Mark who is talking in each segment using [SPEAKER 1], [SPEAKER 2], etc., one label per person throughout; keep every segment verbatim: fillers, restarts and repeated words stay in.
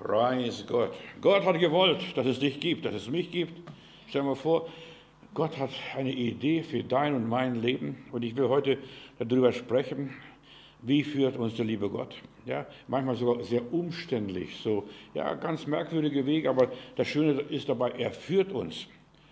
[SPEAKER 1] Preis Gott. Gott hat gewollt, dass es dich gibt, dass es mich gibt. Stell dir mal vor, Gott hat eine Idee für dein und mein Leben und ich will heute darüber sprechen, wie führt uns der liebe Gott. Ja, manchmal sogar sehr umständlich, so ja, ganz merkwürdige Wege, aber das Schöne ist dabei, er führt uns.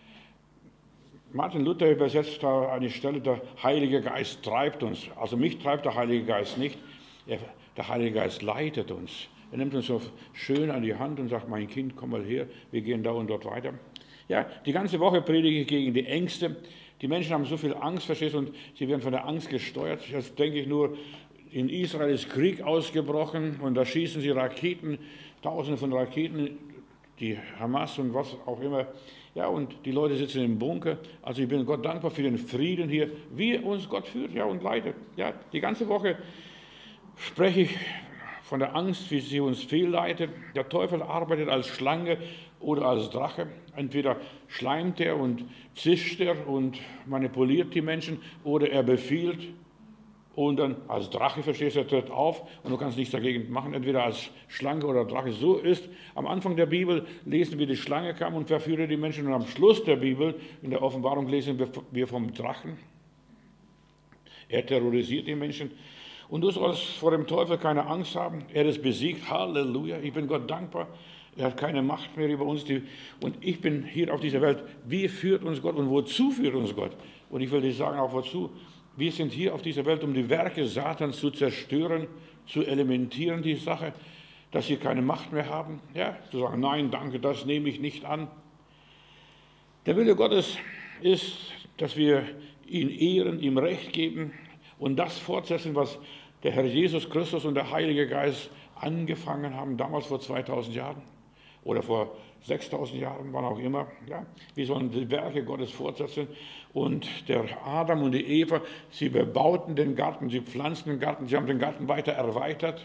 [SPEAKER 1] Martin Luther übersetzt da eine Stelle, der Heilige Geist treibt uns. Also mich treibt der Heilige Geist nicht, er, der Heilige Geist leitet uns. Er nimmt uns so schön an die Hand und sagt, mein Kind, komm mal her, wir gehen da und dort weiter. Ja, die ganze Woche predige ich gegen die Ängste. Die Menschen haben so viel Angst, verstehst du, und sie werden von der Angst gesteuert. Jetzt denke ich nur, in Israel ist Krieg ausgebrochen und da schießen sie Raketen, Tausende von Raketen, die Hamas und was auch immer. Ja, und die Leute sitzen im Bunker. Also ich bin Gott dankbar für den Frieden hier, wie uns Gott führt, ja, und leitet. Ja, die ganze Woche spreche ich von der Angst, wie sie uns fehlleitet. Der Teufel arbeitet als Schlange oder als Drache. Entweder schleimt er und zischt er und manipuliert die Menschen oder er befiehlt und dann als Drache, verstehst du, er tritt auf und du kannst nichts dagegen machen, entweder als Schlange oder Drache. So ist, am Anfang der Bibel lesen wir, die Schlange kam und verführte die Menschen und am Schluss der Bibel, in der Offenbarung lesen wir vom Drachen. Er terrorisiert die Menschen. Und du sollst vor dem Teufel keine Angst haben. Er ist besiegt. Halleluja. Ich bin Gott dankbar. Er hat keine Macht mehr über uns. Und ich bin hier auf dieser Welt. Wie führt uns Gott und wozu führt uns Gott? Und ich will dir sagen auch wozu. Wir sind hier auf dieser Welt, um die Werke Satans zu zerstören, zu elementieren, die Sache, dass sie keine Macht mehr haben. Ja, zu sagen, nein, danke, das nehme ich nicht an. Der Wille Gottes ist, dass wir ihn ehren, ihm Recht geben und das fortsetzen, was der Herr Jesus Christus und der Heilige Geist angefangen haben, damals vor zweitausend Jahren oder vor sechstausend Jahren, wann auch immer. Ja, wir sollen die Werke Gottes fortsetzen. Und der Adam und die Eva, sie bebauten den Garten, sie pflanzten den Garten, sie haben den Garten weiter erweitert.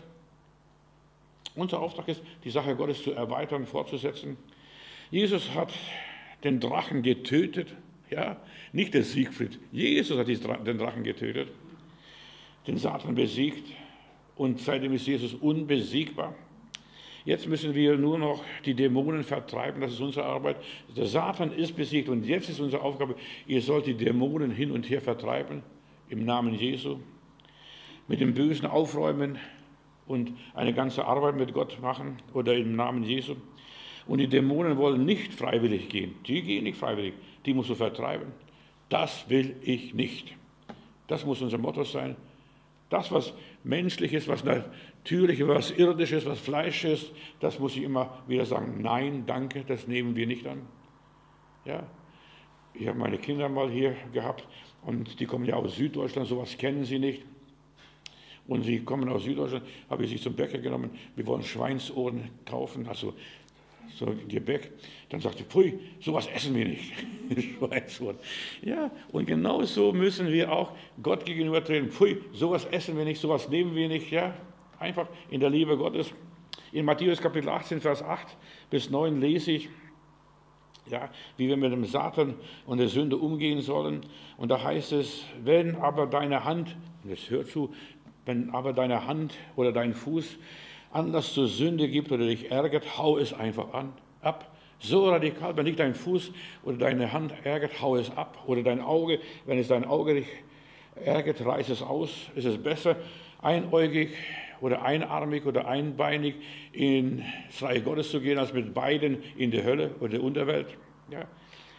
[SPEAKER 1] Unser Auftrag ist, die Sache Gottes zu erweitern, fortzusetzen. Jesus hat den Drachen getötet, ja, nicht der Siegfried. Jesus hat den Drachen getötet, den Satan besiegt und seitdem ist Jesus unbesiegbar. Jetzt müssen wir nur noch die Dämonen vertreiben, das ist unsere Arbeit. Der Satan ist besiegt und jetzt ist unsere Aufgabe, ihr sollt die Dämonen hin und her vertreiben, im Namen Jesu, mit dem Bösen aufräumen und eine ganze Arbeit mit Gott machen oder im Namen Jesu. Und die Dämonen wollen nicht freiwillig gehen, die gehen nicht freiwillig, die musst du vertreiben. Das will ich nicht. Das muss unser Motto sein. Das, was menschlich ist, was natürlich ist, was irdisch ist, was Fleisch ist, das muss ich immer wieder sagen, nein, danke, das nehmen wir nicht an. Ja, ich habe meine Kinder mal hier gehabt und die kommen ja aus Süddeutschland, sowas kennen sie nicht. Und sie kommen aus Süddeutschland, habe ich sie zum Bäcker genommen, wir wollen Schweinsohren kaufen, also so Gebäck. Dann sagte ich, pfui, sowas essen wir nicht. Schweinsohren. Ja, und genau so müssen wir auch Gott gegenüber treten. Pfui, sowas essen wir nicht, sowas nehmen wir nicht. Ja, einfach in der Liebe Gottes. In Matthäus Kapitel achtzehn, Vers acht bis neun lese ich, ja, wie wir mit dem Satan und der Sünde umgehen sollen. Und da heißt es, wenn aber deine Hand, und jetzt hört zu, wenn aber deine Hand oder dein Fuß Anlass zur Sünde gibt oder dich ärgert, hau es einfach an, ab. So radikal, wenn dich dein Fuß oder deine Hand ärgert, hau es ab. Oder dein Auge, wenn es dein Auge dich ärgert, reiß es aus. Es ist besser, einäugig oder einarmig oder einbeinig ins Reich Gottes zu gehen, als mit beiden in die Hölle oder die Unterwelt. Ja.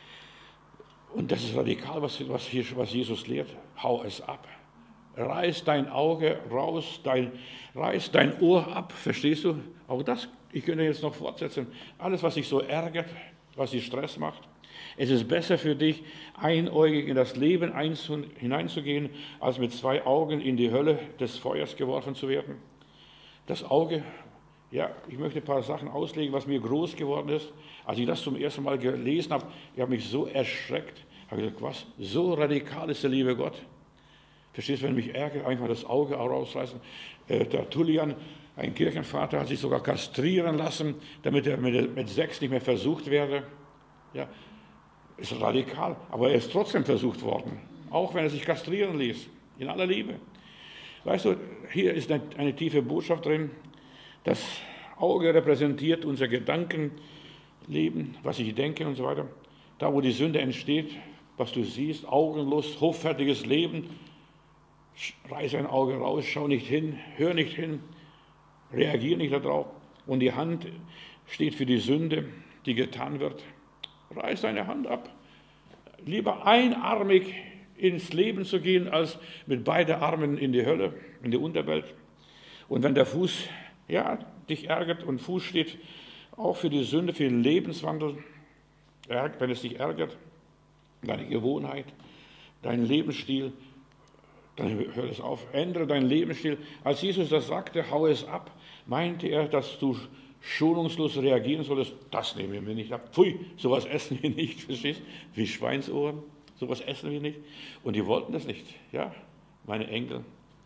[SPEAKER 1] Und das ist radikal, was, was, hier, was Jesus lehrt. Hau es ab. Reiß dein Auge raus, dein, reiß dein Ohr ab, verstehst du? Auch das, ich könnte jetzt noch fortsetzen. Alles, was dich so ärgert, was dich Stress macht. Es ist besser für dich, einäugig in das Leben hineinzugehen, als mit zwei Augen in die Hölle des Feuers geworfen zu werden. Das Auge, ja, ich möchte ein paar Sachen auslegen, was mir groß geworden ist. Als ich das zum ersten Mal gelesen habe, ich habe mich so erschreckt, habe gesagt, was, so radikal ist der liebe Gott. Verstehst du, wenn mich ärgert, einfach das Auge rausreißen. Äh, der Tullian, ein Kirchenvater, hat sich sogar kastrieren lassen, damit er mit, mit sechs nicht mehr versucht werde. Ja, ist radikal, aber er ist trotzdem versucht worden, auch wenn er sich kastrieren ließ, in aller Liebe. Weißt du, hier ist eine, eine tiefe Botschaft drin, dass Auge repräsentiert unser Gedankenleben, was ich denke und so weiter. Da, wo die Sünde entsteht, was du siehst, Augenlust, hoffärtiges Leben, reiß ein Auge raus, schau nicht hin, hör nicht hin, reagier nicht darauf. Und die Hand steht für die Sünde, die getan wird. Reiß deine Hand ab. Lieber einarmig ins Leben zu gehen, als mit beiden Armen in die Hölle, in die Unterwelt. Und wenn der Fuß ja, dich ärgert und Fuß steht auch für die Sünde, für den Lebenswandel, wenn es dich ärgert, deine Gewohnheit, dein Lebensstil, dann hör es auf, ändere deinen Lebensstil. Als Jesus das sagte, hau es ab, meinte er, dass du schonungslos reagieren solltest. Das nehmen wir nicht ab. Pfui, sowas essen wir nicht, verstehst? Wie Schweinsohren, sowas essen wir nicht. Und die wollten das nicht, ja, meine Enkel.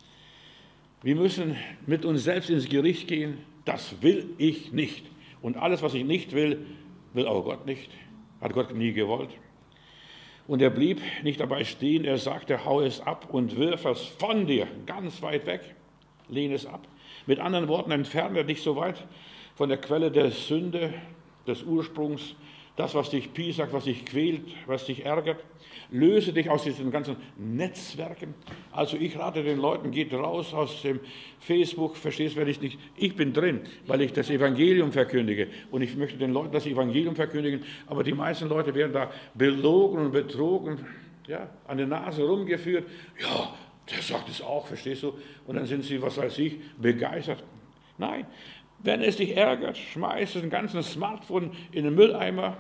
[SPEAKER 1] Wir müssen mit uns selbst ins Gericht gehen. Das will ich nicht. Und alles, was ich nicht will, will auch Gott nicht. Hat Gott nie gewollt. Und er blieb nicht dabei stehen. Er sagte, hau es ab und wirf es von dir, ganz weit weg. Lehne es ab. Mit anderen Worten, entferne dich so weit von der Quelle der Sünde, des Ursprungs, das, was dich piesackt, was dich quält, was dich ärgert. Löse dich aus diesen ganzen Netzwerken. Also ich rate den Leuten, geht raus aus dem Facebook, verstehst du, wenn ich nicht, ich bin drin, weil ich das Evangelium verkündige und ich möchte den Leuten das Evangelium verkündigen, aber die meisten Leute werden da belogen und betrogen, ja, an der Nase rumgeführt. Ja, der sagt es auch, verstehst du? Und dann sind sie, was weiß ich, begeistert. Nein, wenn es dich ärgert, schmeiß den ganzen Smartphone in den Mülleimer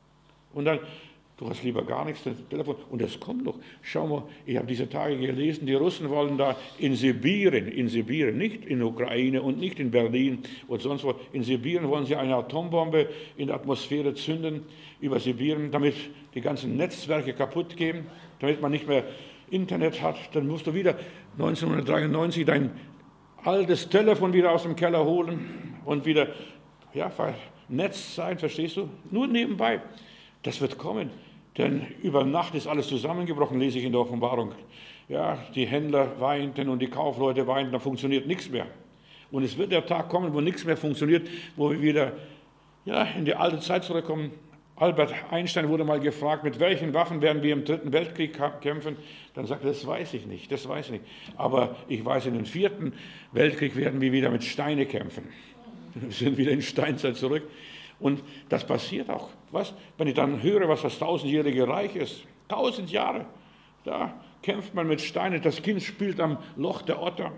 [SPEAKER 1] und dann, du hast lieber gar nichts, das Telefon, und es kommt noch. Schau mal, ich habe diese Tage gelesen, die Russen wollen da in Sibirien, in Sibirien, nicht in Ukraine und nicht in Berlin und sonst wo, in Sibirien wollen sie eine Atombombe in die Atmosphäre zünden über Sibirien, damit die ganzen Netzwerke kaputt gehen, damit man nicht mehr Internet hat. Dann musst du wieder neunzehnhundertdreiundneunzig dein altes Telefon wieder aus dem Keller holen und wieder ja, vernetzt sein, verstehst du? Nur nebenbei. Das wird kommen, denn über Nacht ist alles zusammengebrochen, lese ich in der Offenbarung. Ja, die Händler weinten und die Kaufleute weinten, da funktioniert nichts mehr. Und es wird der Tag kommen, wo nichts mehr funktioniert, wo wir wieder ja, in die alte Zeit zurückkommen. Albert Einstein wurde mal gefragt, mit welchen Waffen werden wir im Dritten Weltkrieg kämpfen? Dann sagte er, das weiß ich nicht, das weiß ich nicht. Aber ich weiß, in den Vierten Weltkrieg werden wir wieder mit Steine kämpfen. Wir sind wieder in Steinzeit zurück. Und das passiert auch. Was? Wenn ich dann höre, was das tausendjährige Reich ist, tausend Jahre, da kämpft man mit Steinen, das Kind spielt am Loch der Otter,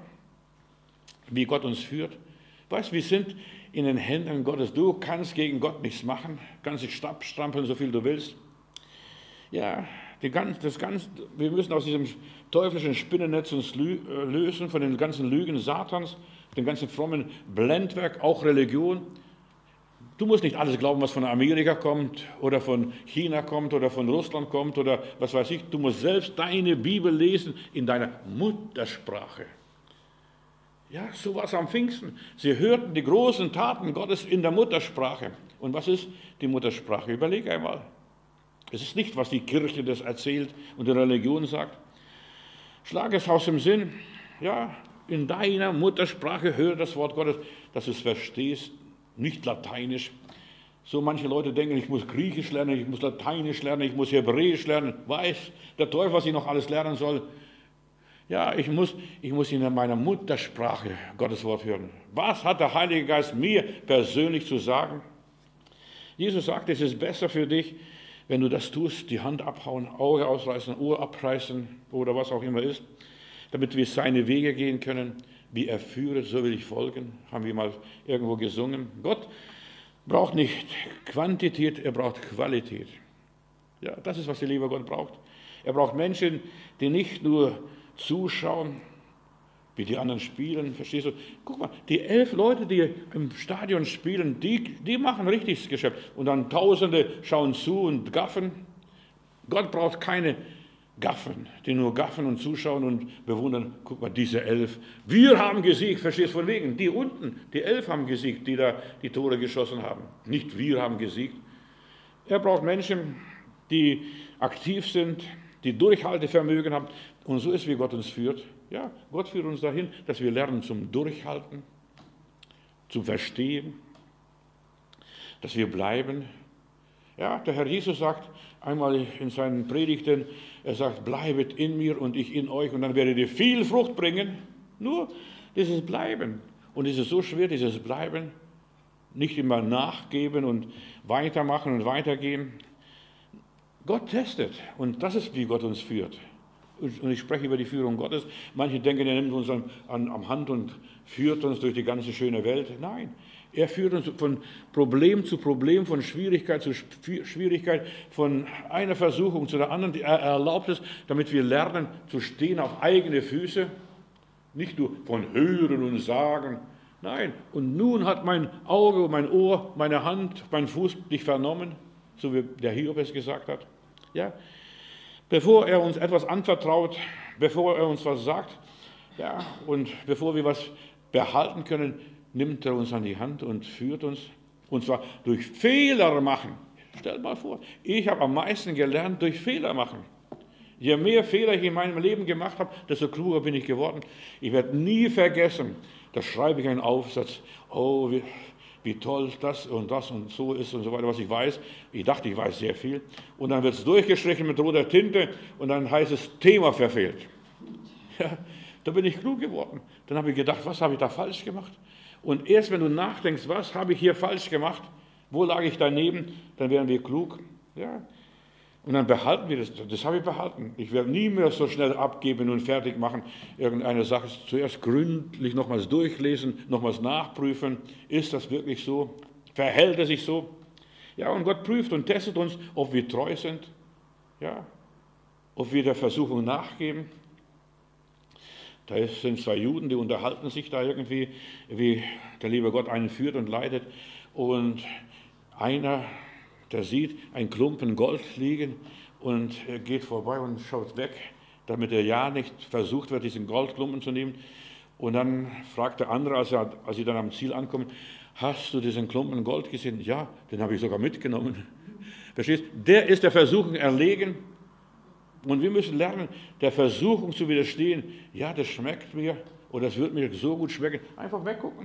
[SPEAKER 1] wie Gott uns führt. Weißt, wir sind in den Händen Gottes. Du kannst gegen Gott nichts machen, kannst dich abstrampeln, so viel du willst. Ja, die ganz, das ganz, wir müssen aus diesem teuflischen Spinnennetz uns lösen, von den ganzen Lügen Satans, dem ganzen frommen Blendwerk, auch Religion. Du musst nicht alles glauben, was von Amerika kommt oder von China kommt oder von Russland kommt oder was weiß ich. Du musst selbst deine Bibel lesen in deiner Muttersprache. Ja, so war es am Pfingsten. Sie hörten die großen Taten Gottes in der Muttersprache. Und was ist die Muttersprache? Überleg einmal. Es ist nicht, was die Kirche das erzählt und die Religion sagt. Schlag es aus dem Sinn. Ja, in deiner Muttersprache hör das Wort Gottes, dass du es verstehst. Nicht Lateinisch. So manche Leute denken, ich muss Griechisch lernen, ich muss Lateinisch lernen, ich muss Hebräisch lernen. Weiß der Teufel, was ich noch alles lernen soll. Ja, ich muss, ich muss in meiner Muttersprache Gottes Wort hören. Was hat der Heilige Geist mir persönlich zu sagen? Jesus sagt, es ist besser für dich, wenn du das tust, die Hand abhauen, Auge ausreißen, Ohr abreißen oder was auch immer ist, damit wir seine Wege gehen können. Wie er führet, so will ich folgen, haben wir mal irgendwo gesungen. Gott braucht nicht Quantität, er braucht Qualität. Ja, das ist, was der liebe Gott braucht. Er braucht Menschen, die nicht nur zuschauen, wie die anderen spielen, verstehst du? Guck mal, die elf Leute, die im Stadion spielen, die, die machen richtiges Geschäft. Und dann Tausende schauen zu und gaffen. Gott braucht keine Gaffen, die nur gaffen und zuschauen und bewundern. Guck mal, diese elf. Wir haben gesiegt, verstehst du, von wegen. Die unten, die elf haben gesiegt, die da die Tore geschossen haben. Nicht wir haben gesiegt. Er braucht Menschen, die aktiv sind, die Durchhaltevermögen haben. Und so ist, wie Gott uns führt. Ja, Gott führt uns dahin, dass wir lernen zum Durchhalten, zum Verstehen, dass wir bleiben. Ja, der Herr Jesus sagt einmal in seinen Predigten, er sagt, bleibet in mir und ich in euch und dann werdet ihr viel Frucht bringen. Nur dieses Bleiben. Und es ist so schwer, dieses Bleiben, nicht immer nachgeben und weitermachen und weitergehen. Gott testet und das ist, wie Gott uns führt. Und ich spreche über die Führung Gottes. Manche denken, er nimmt uns an, an, am Hand und führt uns durch die ganze schöne Welt. Nein, er führt uns von Problem zu Problem, von Schwierigkeit zu Schwierigkeit, von einer Versuchung zu der anderen. Er erlaubt es, damit wir lernen zu stehen auf eigene Füße. Nicht nur von Hören und Sagen. Nein, und nun hat mein Auge, mein Ohr, meine Hand, mein Fuß dich vernommen, so wie der Hiob es gesagt hat. Ja, bevor er uns etwas anvertraut, bevor er uns was sagt, ja, und bevor wir was behalten können, nimmt er uns an die Hand und führt uns, und zwar durch Fehler machen. Stellt mal vor, ich habe am meisten gelernt durch Fehler machen. Je mehr Fehler ich in meinem Leben gemacht habe, desto kluger bin ich geworden. Ich werde nie vergessen, da schreibe ich einen Aufsatz, oh, wie, wie toll das und das und so ist und so weiter, was ich weiß. Ich dachte, ich weiß sehr viel. Und dann wird es durchgestrichen mit roter Tinte und dann heißt es, Thema verfehlt. Ja, da bin ich klug geworden. Dann habe ich gedacht, was habe ich da falsch gemacht? Und erst wenn du nachdenkst, was habe ich hier falsch gemacht, wo lag ich daneben, dann werden wir klug. Ja. Und dann behalten wir das. Das habe ich behalten. Ich werde nie mehr so schnell abgeben und fertig machen. Irgendeine Sache zuerst gründlich nochmals durchlesen, nochmals nachprüfen. Ist das wirklich so? Verhält es sich so? Ja, und Gott prüft und testet uns, ob wir treu sind. Ja, ob wir der Versuchung nachgeben. Da sind zwei Juden, die unterhalten sich da irgendwie, wie der liebe Gott einen führt und leitet. Und einer, der sieht einen Klumpen Gold liegen und er geht vorbei und schaut weg, damit er ja nicht versucht wird, diesen Goldklumpen zu nehmen. Und dann fragt der andere, als, er, als sie dann am Ziel ankommen, hast du diesen Klumpen Gold gesehen? Ja, den habe ich sogar mitgenommen. Verstehst? Der ist der Versuchung erlegen. Und wir müssen lernen, der Versuchung zu widerstehen. Ja, das schmeckt mir oder das wird mir so gut schmecken. Einfach weggucken.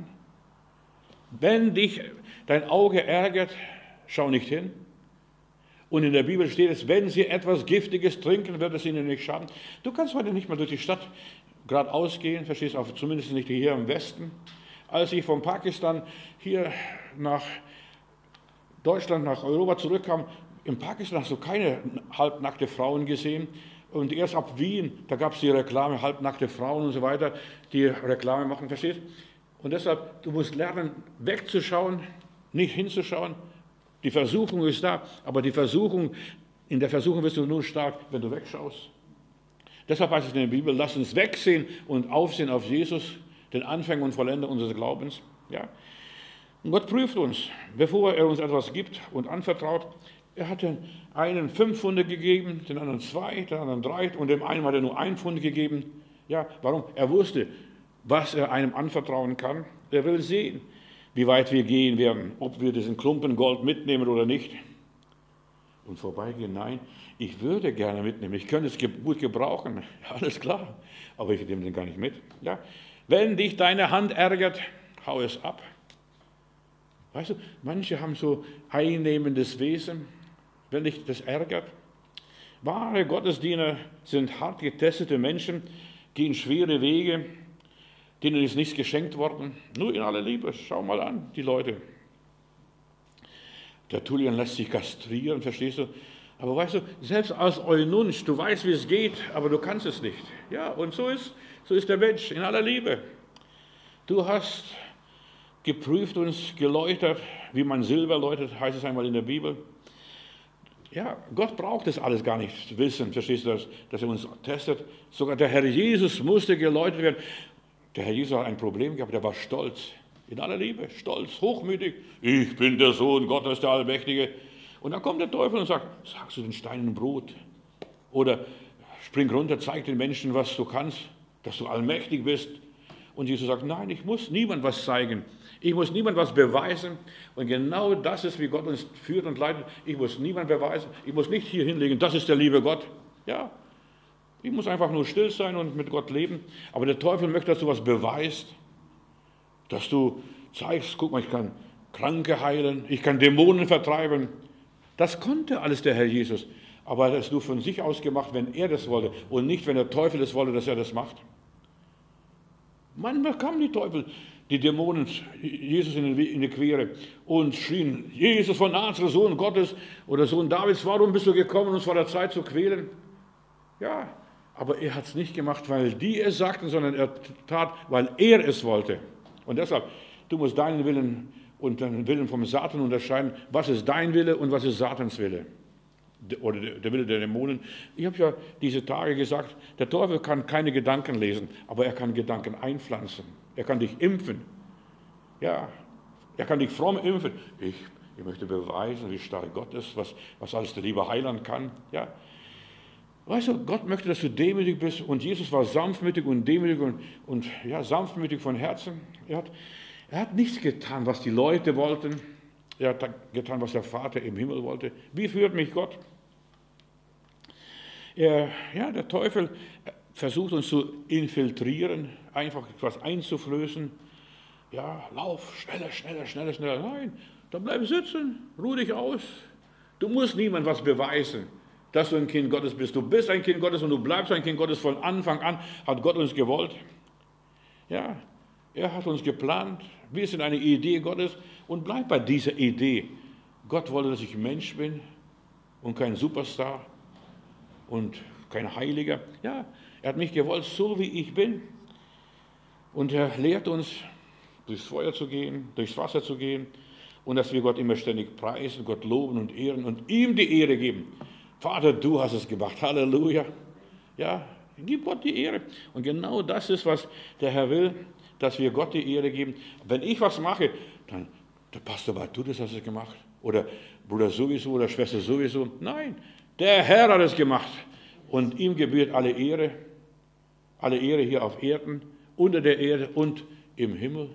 [SPEAKER 1] Wenn dich dein Auge ärgert, schau nicht hin. Und in der Bibel steht es, wenn sie etwas Giftiges trinken, wird es ihnen nicht schaden. Du kannst heute nicht mal durch die Stadt geradeaus gehen, verstehst du, zumindest nicht hier im Westen. Als ich von Pakistan hier nach Deutschland, nach Europa zurückkam, in Pakistan hast du keine halbnackte Frauen gesehen. Und erst ab Wien, da gab es die Reklame, halbnackte Frauen und so weiter, die Reklame machen, verstehst du? Und deshalb, du musst lernen, wegzuschauen, nicht hinzuschauen. Die Versuchung ist da, aber die Versuchung, in der Versuchung wirst du nur stark, wenn du wegschaust. Deshalb heißt es in der Bibel, lass uns wegsehen und aufsehen auf Jesus, den Anfänger und Vollender unseres Glaubens. Ja? Und Gott prüft uns, bevor er uns etwas gibt und anvertraut. Er hat den einen fünf Pfunde gegeben, den anderen zwei, den anderen drei und dem einen hat er nur ein Pfund gegeben. Ja, warum? Er wusste, was er einem anvertrauen kann. Er will sehen, wie weit wir gehen werden, ob wir diesen Klumpen Gold mitnehmen oder nicht. Und vorbeigehen, nein, ich würde gerne mitnehmen, ich könnte es gut gebrauchen, ja, alles klar, aber ich nehme den gar nicht mit. Ja? Wenn dich deine Hand ärgert, hau es ab. Weißt du, manche haben so einnehmendes Wesen, wenn dich das ärgert. Wahre Gottesdiener sind hart getestete Menschen, gehen schwere Wege, denen ist nichts geschenkt worden, nur in aller Liebe. Schau mal an, die Leute. Der Tullian lässt sich kastrieren, verstehst du? Aber weißt du, selbst als Eunuch, du weißt, wie es geht, aber du kannst es nicht. Ja, und so ist, so ist der Mensch, in aller Liebe. Du hast geprüft und geläutert, wie man Silber läutert, heißt es einmal in der Bibel. Ja, Gott braucht das alles gar nicht zu wissen, verstehst du, dass, dass er uns testet. Sogar der Herr Jesus musste geläutert werden. Der Herr Jesus hat ein Problem gehabt, der war stolz, in aller Liebe, stolz, hochmütig. Ich bin der Sohn Gottes, der Allmächtige. Und dann kommt der Teufel und sagt, sagst du den Steinen Brot? Oder spring runter, zeig den Menschen, was du kannst, dass du allmächtig bist. Und Jesus sagt, nein, ich muss niemand was zeigen. Ich muss niemand was beweisen. Und genau das ist, wie Gott uns führt und leitet. Ich muss niemand beweisen. Ich muss nicht hier hinlegen, das ist der liebe Gott. Ja, ich muss einfach nur still sein und mit Gott leben. Aber der Teufel möchte, dass du was beweist. Dass du zeigst, guck mal, ich kann Kranke heilen, ich kann Dämonen vertreiben. Das konnte alles der Herr Jesus. Aber er hat es nur von sich aus gemacht, wenn er das wollte und nicht, wenn der Teufel es wollte, dass er das macht. Manchmal kamen die Teufel, die Dämonen, Jesus in die Quere und schrien, Jesus von Nazareth, Sohn Gottes oder Sohn Davids, warum bist du gekommen, uns vor der Zeit zu quälen? Ja, aber er hat es nicht gemacht, weil die es sagten, sondern er tat, weil er es wollte. Und deshalb, du musst deinen Willen und den Willen vom Satan unterscheiden. Was ist dein Wille und was ist Satans Wille? Oder der Wille der Dämonen. Ich habe ja diese Tage gesagt, der Teufel kann keine Gedanken lesen, aber er kann Gedanken einpflanzen. Er kann dich impfen. Ja, er kann dich fromm impfen. Ich, ich möchte beweisen, wie stark Gott ist, was, was alles der liebe Heiland kann. Ja. Weißt du, Gott möchte, dass du demütig bist und Jesus war sanftmütig und demütig und, und ja, sanftmütig von Herzen. Er hat, er hat nichts getan, was die Leute wollten. Er hat getan, was der Vater im Himmel wollte. Wie führt mich Gott? Er, ja, der Teufel versucht uns zu infiltrieren, einfach etwas einzuflößen. Ja, lauf, schneller, schneller, schneller, schneller. Nein, dann bleib sitzen, ruh dich aus. Du musst niemandem was beweisen, dass du ein Kind Gottes bist. Du bist ein Kind Gottes und du bleibst ein Kind Gottes. Von Anfang an hat Gott uns gewollt. Ja, er hat uns geplant. Wir sind eine Idee Gottes und bleib bei dieser Idee. Gott wollte, dass ich Mensch bin und kein Superstar und kein Heiliger. Ja, er hat mich gewollt, so wie ich bin. Und er lehrt uns, durchs Feuer zu gehen, durchs Wasser zu gehen und dass wir Gott immer ständig preisen, Gott loben und ehren und ihm die Ehre geben. Vater, du hast es gemacht. Halleluja. Ja, gib Gott die Ehre. Und genau das ist, was der Herr will, dass wir Gott die Ehre geben. Wenn ich was mache, dann, der Pastor, war du das hast es gemacht? Oder Bruder sowieso oder Schwester sowieso? Nein, der Herr hat es gemacht. Und ihm gebührt alle Ehre, alle Ehre hier auf Erden, unter der Erde und im Himmel.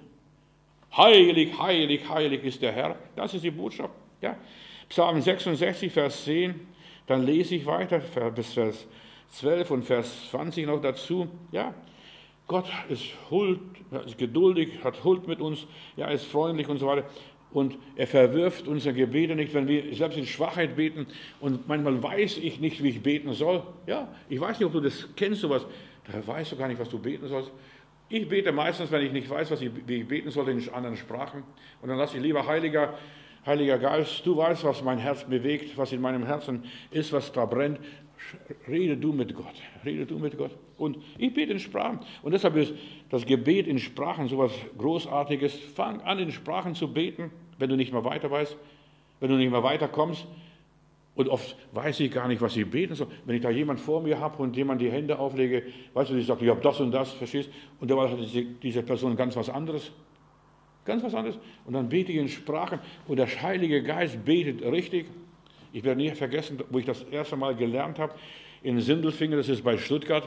[SPEAKER 1] Heilig, heilig, heilig ist der Herr. Das ist die Botschaft. Ja. Psalm sechsundsechzig, Vers zehn. Dann lese ich weiter, bis Vers zwölf und Vers zwanzig noch dazu. Ja, Gott ist huld, ist geduldig, hat Huld mit uns, ja, ist freundlich und so weiter. Und er verwirft unsere Gebete nicht, wenn wir selbst in Schwachheit beten. Und manchmal weiß ich nicht, wie ich beten soll. Ja, ich weiß nicht, ob du das kennst, sowas. Da weißt du gar nicht, was du beten sollst. Ich bete meistens, wenn ich nicht weiß, was ich, wie ich beten soll, in anderen Sprachen. Und dann lasse ich lieber Heiliger, Heiliger Geist, du weißt, was mein Herz bewegt, was in meinem Herzen ist, was da brennt. Rede du mit Gott, rede du mit Gott. Und ich bete in Sprachen. Und deshalb ist das Gebet in Sprachen so etwas Großartiges. Fang an, in Sprachen zu beten, wenn du nicht mehr weiter weißt, wenn du nicht mehr weiterkommst. Und oft weiß ich gar nicht, was ich beten soll. Wenn ich da jemand vor mir habe und jemand die Hände auflege, weißt du, ich sage, ich habe das und das, verstehst du? Und dabei hat diese Person ganz was anderes. Ganz was anderes. Und dann bete ich in Sprachen und der Heilige Geist betet richtig. Ich werde nie vergessen, wo ich das erste Mal gelernt habe, in Sindelfingen, das ist bei Stuttgart.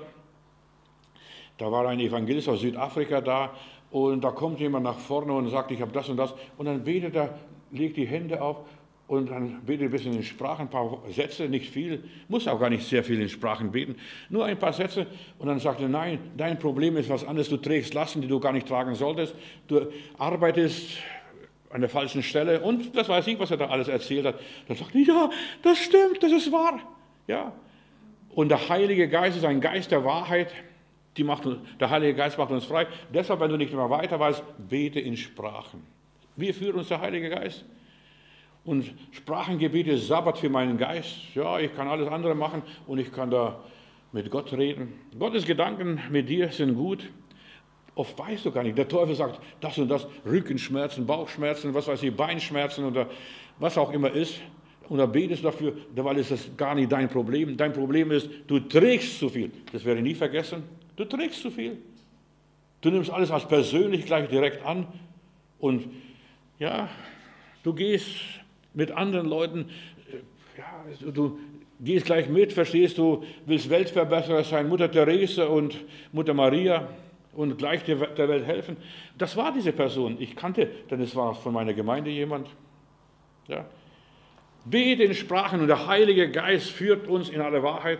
[SPEAKER 1] Da war ein Evangelist aus Südafrika da und da kommt jemand nach vorne und sagt, ich habe das und das. Und dann betet er, legt die Hände auf und dann betet ein bisschen in Sprachen, ein paar Sätze, nicht viel, muss auch gar nicht sehr viel in Sprachen beten, nur ein paar Sätze. Und dann sagt er, nein, dein Problem ist was anderes, du trägst Lasten, die du gar nicht tragen solltest, du arbeitest an der falschen Stelle und das weiß ich, was er da alles erzählt hat. Dann sagt er, ja, das stimmt, das ist wahr. Ja. Und der Heilige Geist ist ein Geist der Wahrheit, die macht, der Heilige Geist macht uns frei. Deshalb, wenn du nicht mehr weiter weißt, bete in Sprachen. Wie führt uns der Heilige Geist? Und Sprachengebet ist Sabbat für meinen Geist. Ja, ich kann alles andere machen und ich kann da mit Gott reden. Gottes Gedanken mit dir sind gut. Oft weißt du gar nicht. Der Teufel sagt das und das, Rückenschmerzen, Bauchschmerzen, was weiß ich, Beinschmerzen oder was auch immer ist. Und da betest du dafür, weil ist das gar nicht dein Problem. Dein Problem ist, du trägst zu viel. Das werde ich nie vergessen. Du trägst zu viel. Du nimmst alles als persönlich gleich direkt an. Und ja, du gehst mit anderen Leuten, ja, du gehst gleich mit, verstehst du, willst Weltverbesserer sein, Mutter Therese und Mutter Maria und gleich der Welt helfen. Das war diese Person. Ich kannte, denn es war von meiner Gemeinde jemand. Ja. Bete in Sprachen und der Heilige Geist führt uns in alle Wahrheit.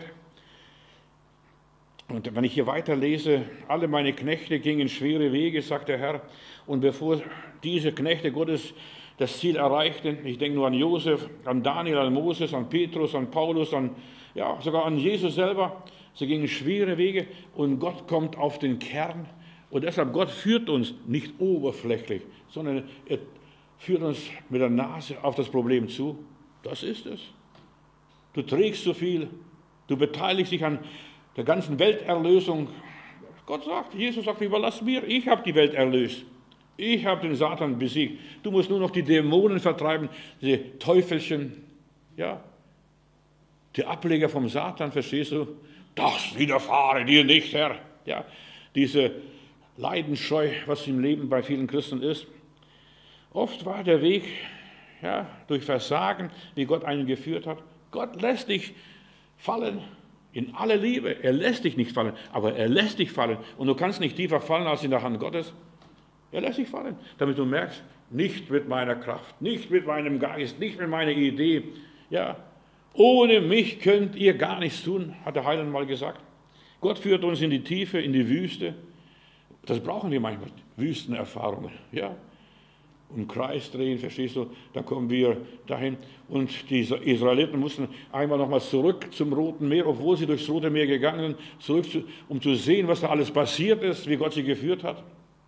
[SPEAKER 1] Und wenn ich hier weiterlese, alle meine Knechte gingen schwere Wege, sagt der Herr, und bevor diese Knechte Gottes das Ziel erreichten. Ich denke nur an Josef, an Daniel, an Moses, an Petrus, an Paulus, an, ja, sogar an Jesus selber. Sie gingen schwere Wege und Gott kommt auf den Kern. Und deshalb, Gott führt uns nicht oberflächlich, sondern er führt uns mit der Nase auf das Problem zu. Das ist es. Du trägst so viel, du beteiligst dich an der ganzen Welterlösung. Gott sagt, Jesus sagt, überlass mir, ich habe die Welt erlöst. Ich habe den Satan besiegt. Du musst nur noch die Dämonen vertreiben, die Teufelchen, ja, die Ableger vom Satan, verstehst du? Das widerfahre dir nicht, Herr. Ja, diese Leidensscheu, was im Leben bei vielen Christen ist. Oft war der Weg, ja, durch Versagen, wie Gott einen geführt hat. Gott lässt dich fallen in alle Liebe. Er lässt dich nicht fallen, aber er lässt dich fallen. Und du kannst nicht tiefer fallen als in der Hand Gottes. Er lässt dich fallen, damit du merkst, nicht mit meiner Kraft, nicht mit meinem Geist, nicht mit meiner Idee. Ja, ohne mich könnt ihr gar nichts tun, hat der Heiland mal gesagt. Gott führt uns in die Tiefe, in die Wüste. Das brauchen wir manchmal, Wüstenerfahrungen. Ja, im Kreis drehen, verstehst du, da kommen wir dahin. Und die Israeliten mussten einmal nochmal zurück zum Roten Meer, obwohl sie durchs Rote Meer gegangen sind, zurück, zu, um zu sehen, was da alles passiert ist, wie Gott sie geführt hat.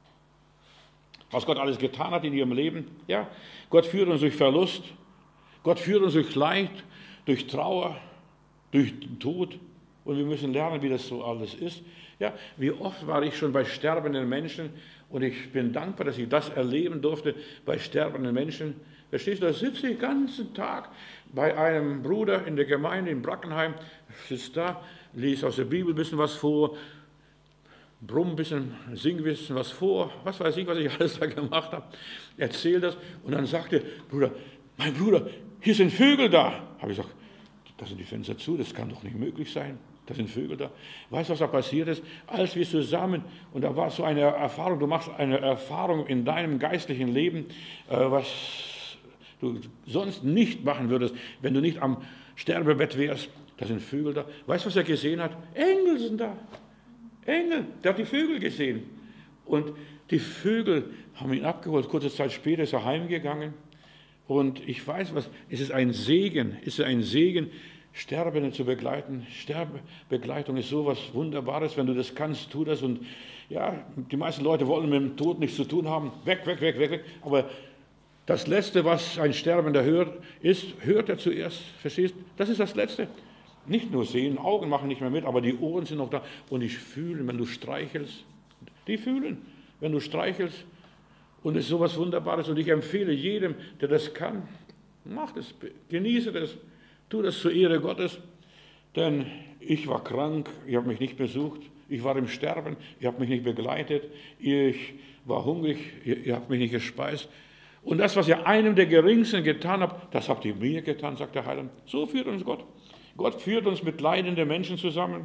[SPEAKER 1] Was Gott alles getan hat in ihrem Leben. Ja, Gott führt uns durch Verlust, Gott führt uns durch Leid, durch Trauer, durch den Tod. Und wir müssen lernen, wie das so alles ist. Ja, wie oft war ich schon bei sterbenden Menschen und ich bin dankbar, dass ich das erleben durfte bei sterbenden Menschen. Verstehst du, da sitze ich den ganzen Tag bei einem Bruder in der Gemeinde in Brackenheim, sitze da, lese aus der Bibel ein bisschen was vor, brumm ein bisschen, sing ein bisschen was vor, was weiß ich, was ich alles da gemacht habe, erzähle das und dann sagte Bruder, mein Bruder, hier sind Vögel da. Habe ich gesagt, da sind die Fenster zu, das kann doch nicht möglich sein. Da sind Vögel da. Weißt du, was da passiert ist? Als wir zusammen, und da war so eine Erfahrung, du machst eine Erfahrung in deinem geistlichen Leben, äh, was du sonst nicht machen würdest, wenn du nicht am Sterbebett wärst. Da sind Vögel da. Weißt du, was er gesehen hat? Engel sind da. Engel. Der hat die Vögel gesehen. Und die Vögel haben ihn abgeholt. Kurze Zeit später ist er heimgegangen. Und ich weiß was, es ist ein Segen, es ist ein Segen, Sterbende zu begleiten. Sterbebegleitung ist so was Wunderbares, wenn du das kannst, tu das. Und ja, die meisten Leute wollen mit dem Tod nichts zu tun haben. Weg, weg, weg, weg, weg. Aber das Letzte, was ein Sterbender hört, ist, hört er zuerst. Verstehst du? Das ist das Letzte. Nicht nur sehen, Augen machen nicht mehr mit, aber die Ohren sind noch da. Und die fühlen, wenn du streichelst. Die fühlen, wenn du streichelst. Und es ist so was Wunderbares. Und ich empfehle jedem, der das kann, mach das, genieße das. Tu das zur Ehre Gottes, denn ich war krank, ihr habt mich nicht besucht, ich war im Sterben, ihr habt mich nicht begleitet, ich war hungrig, ihr, ihr habt mich nicht gespeist. Und das, was ihr einem der Geringsten getan habt, das habt ihr mir getan, sagt der Heiland. So führt uns Gott. Gott führt uns mit leidenden Menschen zusammen,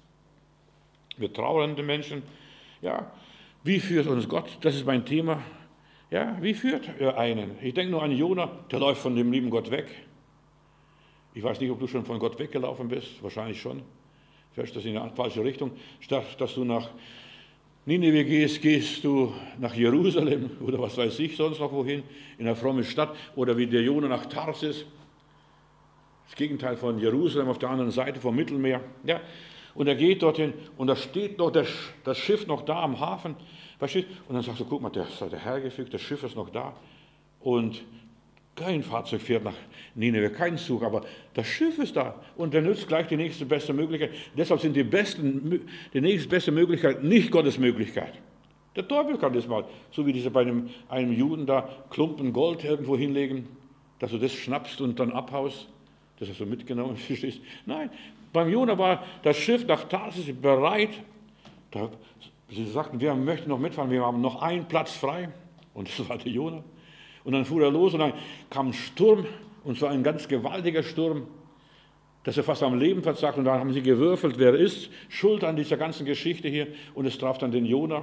[SPEAKER 1] mit trauernden Menschen. Ja, wie führt uns Gott? Das ist mein Thema. Ja, wie führt er einen? Ich denke nur an Jona, der läuft von dem lieben Gott weg. Ich weiß nicht, ob du schon von Gott weggelaufen bist, wahrscheinlich schon. Fährst das in eine falsche Richtung. Statt dass du nach Nineveh gehst, gehst du nach Jerusalem oder was weiß ich sonst noch wohin, in eine fromme Stadt oder wie der Jona nach Tarsis. Das Gegenteil von Jerusalem auf der anderen Seite vom Mittelmeer. Ja. Und er geht dorthin und da steht noch das, das Schiff noch da am Hafen. Und dann sagst du, guck mal, der ist der Herr gefügt, das Schiff ist noch da. Und kein Fahrzeug fährt nach Nineveh, kein Zug, aber das Schiff ist da und der nützt gleich die nächste beste Möglichkeit. Deshalb sind die, besten, die nächste beste Möglichkeit nicht Gottes Möglichkeit. Der Teufel kann das mal, so wie diese bei einem, einem Juden da Klumpen Gold irgendwo hinlegen, dass du das schnappst und dann abhaust. Das hast du mitgenommen, verstehst? Nein, beim Jona war das Schiff nach Tarsis bereit. Da, sie sagten, wir möchten noch mitfahren, wir haben noch einen Platz frei. Und das war der Jona. Und dann fuhr er los und dann kam ein Sturm, und zwar ein ganz gewaltiger Sturm, dass er fast am Leben versagt. Und dann haben sie gewürfelt, wer ist schuld an dieser ganzen Geschichte hier. Und es traf dann den Jona.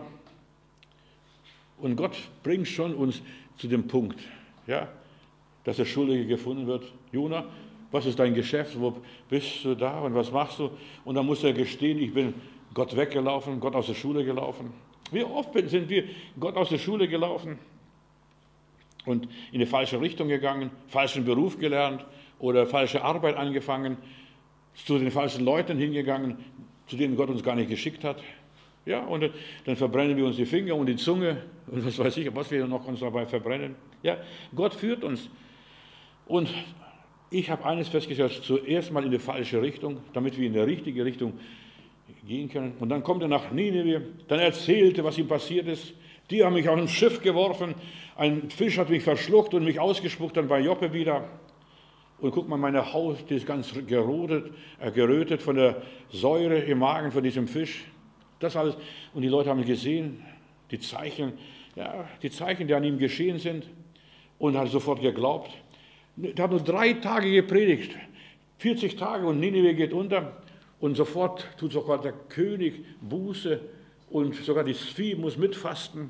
[SPEAKER 1] Und Gott bringt schon uns zu dem Punkt, ja, dass der Schuldige gefunden wird. Jona, was ist dein Geschäft? Wo bist du da und was machst du? Und dann muss er gestehen, ich bin Gott weggelaufen, Gott aus der Schule gelaufen. Wie oft sind wir Gott aus der Schule gelaufen? und in die falsche Richtung gegangen, falschen Beruf gelernt oder falsche Arbeit angefangen, zu den falschen Leuten hingegangen, zu denen Gott uns gar nicht geschickt hat. Ja, und dann verbrennen wir uns die Finger und die Zunge und was weiß ich, was wir noch uns dabei verbrennen. Ja, Gott führt uns. Und ich habe eines festgestellt, zuerst mal in die falsche Richtung, damit wir in die richtige Richtung gehen können. Und dann kommt er nach Nineveh, dann erzählte, was ihm passiert ist. Die haben mich auf ein Schiff geworfen, ein Fisch hat mich verschluckt und mich ausgespuckt, dann bei Joppe wieder. Und guck mal, meine Haut, die ist ganz gerodet, äh, gerötet von der Säure im Magen von diesem Fisch. Das alles. Und die Leute haben gesehen, die Zeichen, ja, die Zeichen, die an ihm geschehen sind. Und hat sofort geglaubt. Der hat nur drei Tage gepredigt, vierzig Tage und Nineveh geht unter. Und sofort tut sogar der König Buße und sogar das Vieh muss mitfasten.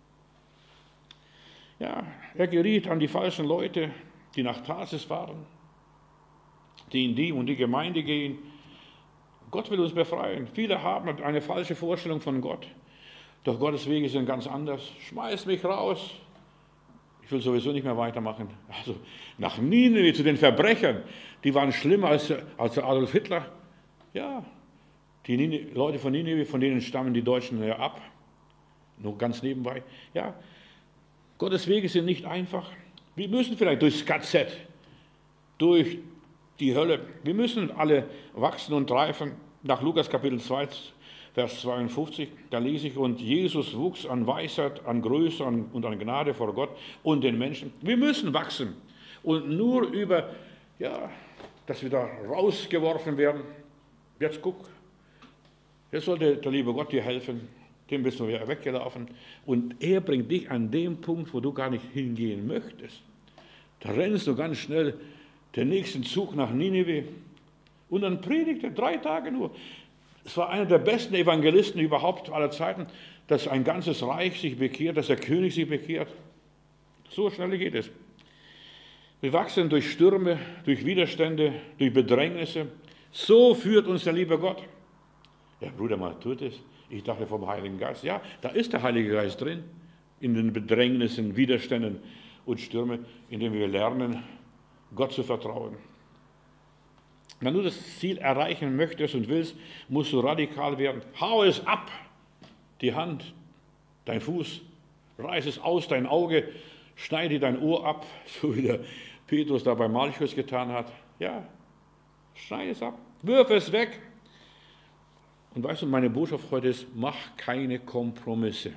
[SPEAKER 1] Ja, er geriet an die falschen Leute, die nach Tarsis fahren, die in die und die Gemeinde gehen. Gott will uns befreien. Viele haben eine falsche Vorstellung von Gott. Doch Gottes Wege sind ganz anders. Schmeiß mich raus. Ich will sowieso nicht mehr weitermachen. Also nach Nineveh zu den Verbrechern. Die waren schlimmer als, als Adolf Hitler. Ja, die Nineveh, Leute von Nineveh, von denen stammen die Deutschen ja ab. Nur ganz nebenbei. Ja, Gottes Wege sind nicht einfach. Wir müssen vielleicht durchs K Z, durch die Hölle. Wir müssen alle wachsen und reifen. Nach Lukas Kapitel zwei, Vers zweiundfünfzig, da lese ich, und Jesus wuchs an Weisheit, an Größe und an Gnade vor Gott und den Menschen. Wir müssen wachsen. Und nur über, ja, dass wir da rausgeworfen werden. Jetzt guck, jetzt sollte der liebe Gott dir helfen. Dem bist du ja weggelaufen. Und er bringt dich an dem Punkt, wo du gar nicht hingehen möchtest. Da rennst du ganz schnell den nächsten Zug nach Nineveh. Und dann predigt er drei Tage nur. Es war einer der besten Evangelisten überhaupt aller Zeiten, dass ein ganzes Reich sich bekehrt, dass der König sich bekehrt. So schnell geht es. Wir wachsen durch Stürme, durch Widerstände, durch Bedrängnisse. So führt uns der liebe Gott. Ja, Bruder, mal tut es. Ich dachte vom Heiligen Geist. Ja, da ist der Heilige Geist drin. In den Bedrängnissen, Widerständen und Stürmen, in denen wir lernen, Gott zu vertrauen. Wenn du das Ziel erreichen möchtest und willst, musst du radikal werden. Hau es ab, die Hand, dein Fuß, reiß es aus, dein Auge, schneide dein Ohr ab, so wie der Petrus da bei Malchus getan hat. Ja, schneide es ab, wirf es weg. Und weißt du, meine Botschaft heute ist, mach keine Kompromisse.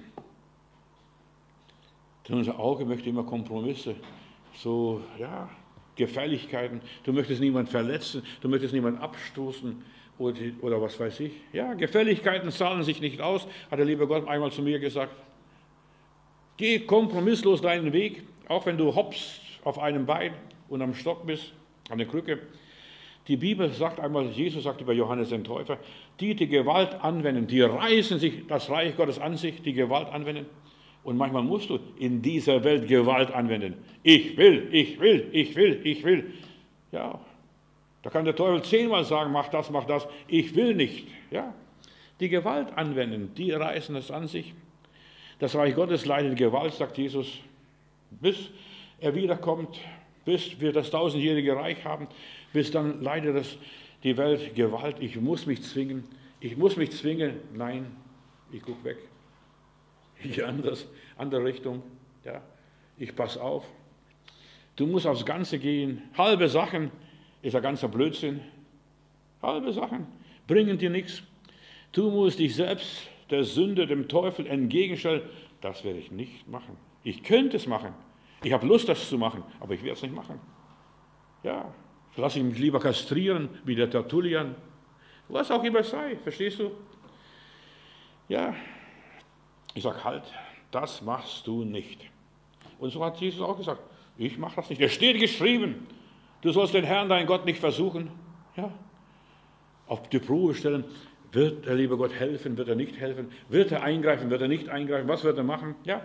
[SPEAKER 1] Denn unser Auge möchte immer Kompromisse, so, ja, Gefälligkeiten, du möchtest niemanden verletzen, du möchtest niemanden abstoßen oder, oder was weiß ich. Ja, Gefälligkeiten zahlen sich nicht aus, hat der liebe Gott einmal zu mir gesagt. Geh kompromisslos deinen Weg, auch wenn du hoppst auf einem Bein und am Stock bist, an der Krücke. Die Bibel sagt einmal, Jesus sagt über Johannes den Täufer, die die Gewalt anwenden, die reißen sich das Reich Gottes an sich, die Gewalt anwenden. Und manchmal musst du in dieser Welt Gewalt anwenden. Ich will, ich will, ich will, ich will. Ja, da kann der Teufel zehnmal sagen, mach das, mach das. Ich will nicht. Ja, die Gewalt anwenden, die reißen es an sich. Das Reich Gottes leidet Gewalt, sagt Jesus, bis er wiederkommt, bis wir das tausendjährige Reich haben, bis dann leidet das, die Welt Gewalt. Ich muss mich zwingen, ich muss mich zwingen. Nein, ich gucke weg. Ich anders, andere Richtung. Ja, ich passe auf. Du musst aufs Ganze gehen. Halbe Sachen ist ein ganzer Blödsinn. Halbe Sachen bringen dir nichts. Du musst dich selbst der Sünde, dem Teufel entgegenstellen. Das werde ich nicht machen. Ich könnte es machen. Ich habe Lust, das zu machen, aber ich werde es nicht machen. Ja, lass ich mich lieber kastrieren, wie der Tertullian. Was auch immer sei, verstehst du? Ja, ich sage halt, das machst du nicht. Und so hat Jesus auch gesagt, ich mache das nicht. Es steht geschrieben, du sollst den Herrn, deinen Gott, nicht versuchen. Ja, auf die Probe stellen, wird der liebe Gott helfen, wird er nicht helfen, wird er eingreifen, wird er nicht eingreifen, was wird er machen? Ja.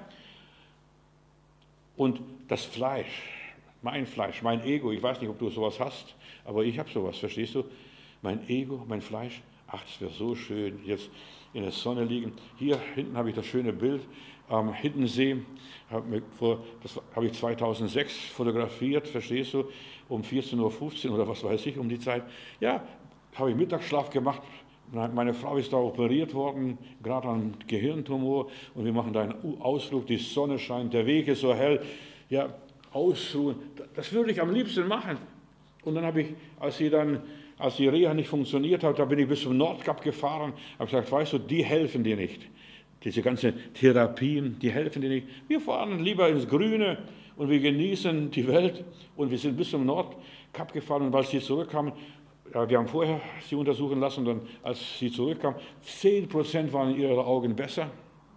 [SPEAKER 1] Und das Fleisch, mein Fleisch, mein Ego, ich weiß nicht, ob du sowas hast, aber ich habe sowas, verstehst du? Mein Ego, mein Fleisch, ach, das wäre so schön, jetzt in der Sonne liegen. Hier hinten habe ich das schöne Bild am Hiddensee. Das habe ich zweitausendsechs fotografiert, verstehst du, um vierzehn Uhr fünfzehn oder was weiß ich, um die Zeit. Ja, habe ich Mittagsschlaf gemacht. Meine Frau ist da operiert worden, gerade an Gehirntumor, und wir machen da einen Ausflug, die Sonne scheint, der Weg ist so hell. Ja, ausruhen, das würde ich am liebsten machen. Und dann habe ich, als sie dann, als die Reha nicht funktioniert hat, da bin ich bis zum Nordkap gefahren, habe gesagt, weißt du, die helfen dir nicht. Diese ganzen Therapien, die helfen dir nicht. Wir fahren lieber ins Grüne und wir genießen die Welt. Und wir sind bis zum Nordkap gefahren, und als sie zurückkamen, ja, wir haben vorher sie untersuchen lassen, und dann, als sie zurückkamen, zehn Prozent waren in ihren Augen besser.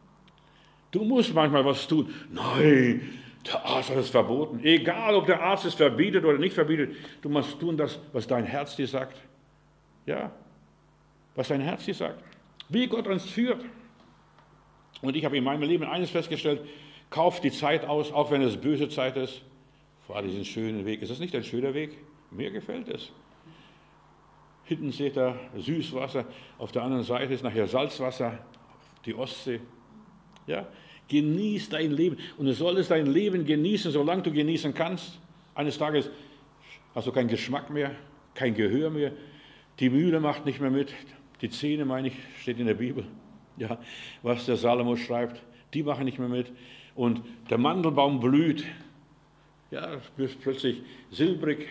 [SPEAKER 1] Du musst manchmal was tun. Nein, der Arzt hat es verboten. Egal, ob der Arzt es verbietet oder nicht verbietet, du musst tun das, was dein Herz dir sagt. Ja, was dein Herz dir sagt. Wie Gott uns führt. Und ich habe in meinem Leben eines festgestellt: Kauf die Zeit aus, auch wenn es böse Zeit ist. Fahr diesen schönen Weg. Ist das nicht ein schöner Weg? Mir gefällt es. Hinten seht ihr Süßwasser, auf der anderen Seite ist nachher Salzwasser, die Ostsee. Ja, genieß dein Leben, und du solltest dein Leben genießen, solange du genießen kannst. Eines Tages hast du keinen Geschmack mehr, kein Gehör mehr, die Mühle macht nicht mehr mit, die Zähne, meine ich, steht in der Bibel. Ja, was der Salomo schreibt, die machen nicht mehr mit, und der Mandelbaum blüht. Ja, du bist plötzlich silbrig.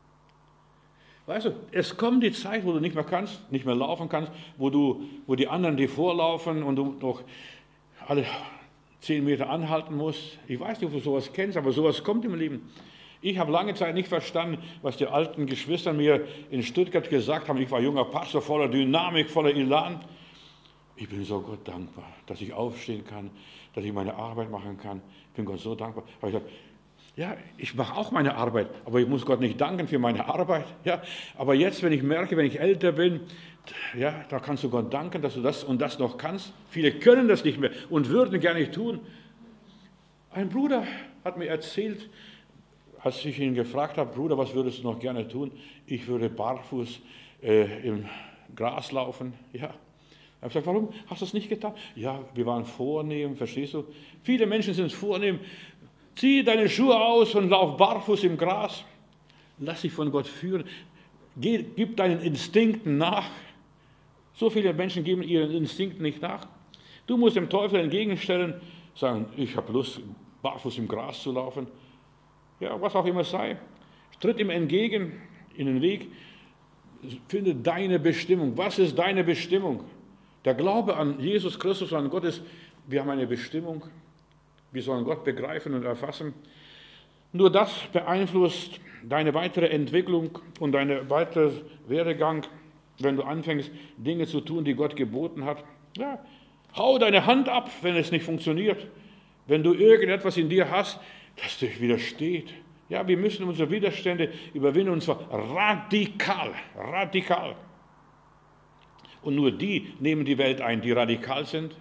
[SPEAKER 1] Weißt du, es kommt die Zeit, wo du nicht mehr kannst, nicht mehr laufen kannst, wo, du, wo die anderen dir vorlaufen und du noch alle zehn Meter anhalten musst. Ich weiß nicht, ob du sowas kennst, aber sowas kommt im Leben. Ich habe lange Zeit nicht verstanden, was die alten Geschwister mir in Stuttgart gesagt haben. Ich war junger Pastor, voller Dynamik, voller Elan. Ich bin so Gott dankbar, dass ich aufstehen kann, dass ich meine Arbeit machen kann. Ich bin Gott so dankbar. Aber ich sage, ja, ich mache auch meine Arbeit, aber ich muss Gott nicht danken für meine Arbeit. Ja, aber jetzt, wenn ich merke, wenn ich älter bin, ja, da kannst du Gott danken, dass du das und das noch kannst. Viele können das nicht mehr und würden gerne nicht tun. Ein Bruder hat mir erzählt, als ich ihn gefragt habe, Bruder, was würdest du noch gerne tun? Ich würde barfuß äh, im Gras laufen. Ja. Ich habe gesagt, warum hast du das nicht getan? Ja, wir waren vornehm, verstehst du? Viele Menschen sind vornehm. Zieh deine Schuhe aus und lauf barfuß im Gras. Lass dich von Gott führen. Geh, gib deinen Instinkten nach. So viele Menschen geben ihren Instinkten nicht nach. Du musst dem Teufel entgegenstellen, sagen, ich habe Lust, barfuß im Gras zu laufen. Ja, was auch immer es sei. Tritt ihm entgegen in den Weg. Finde deine Bestimmung. Was ist deine Bestimmung? Der Glaube an Jesus Christus, an Gott ist, wir haben eine Bestimmung. Wir sollen Gott begreifen und erfassen. Nur das beeinflusst deine weitere Entwicklung und deinen weiteren Werdegang, wenn du anfängst, Dinge zu tun, die Gott geboten hat. Ja, hau deine Hand ab, wenn es nicht funktioniert. Wenn du irgendetwas in dir hast, das dich widersteht. Ja, wir müssen unsere Widerstände überwinden, und zwar radikal, radikal. Und nur die nehmen die Welt ein, die radikal sind,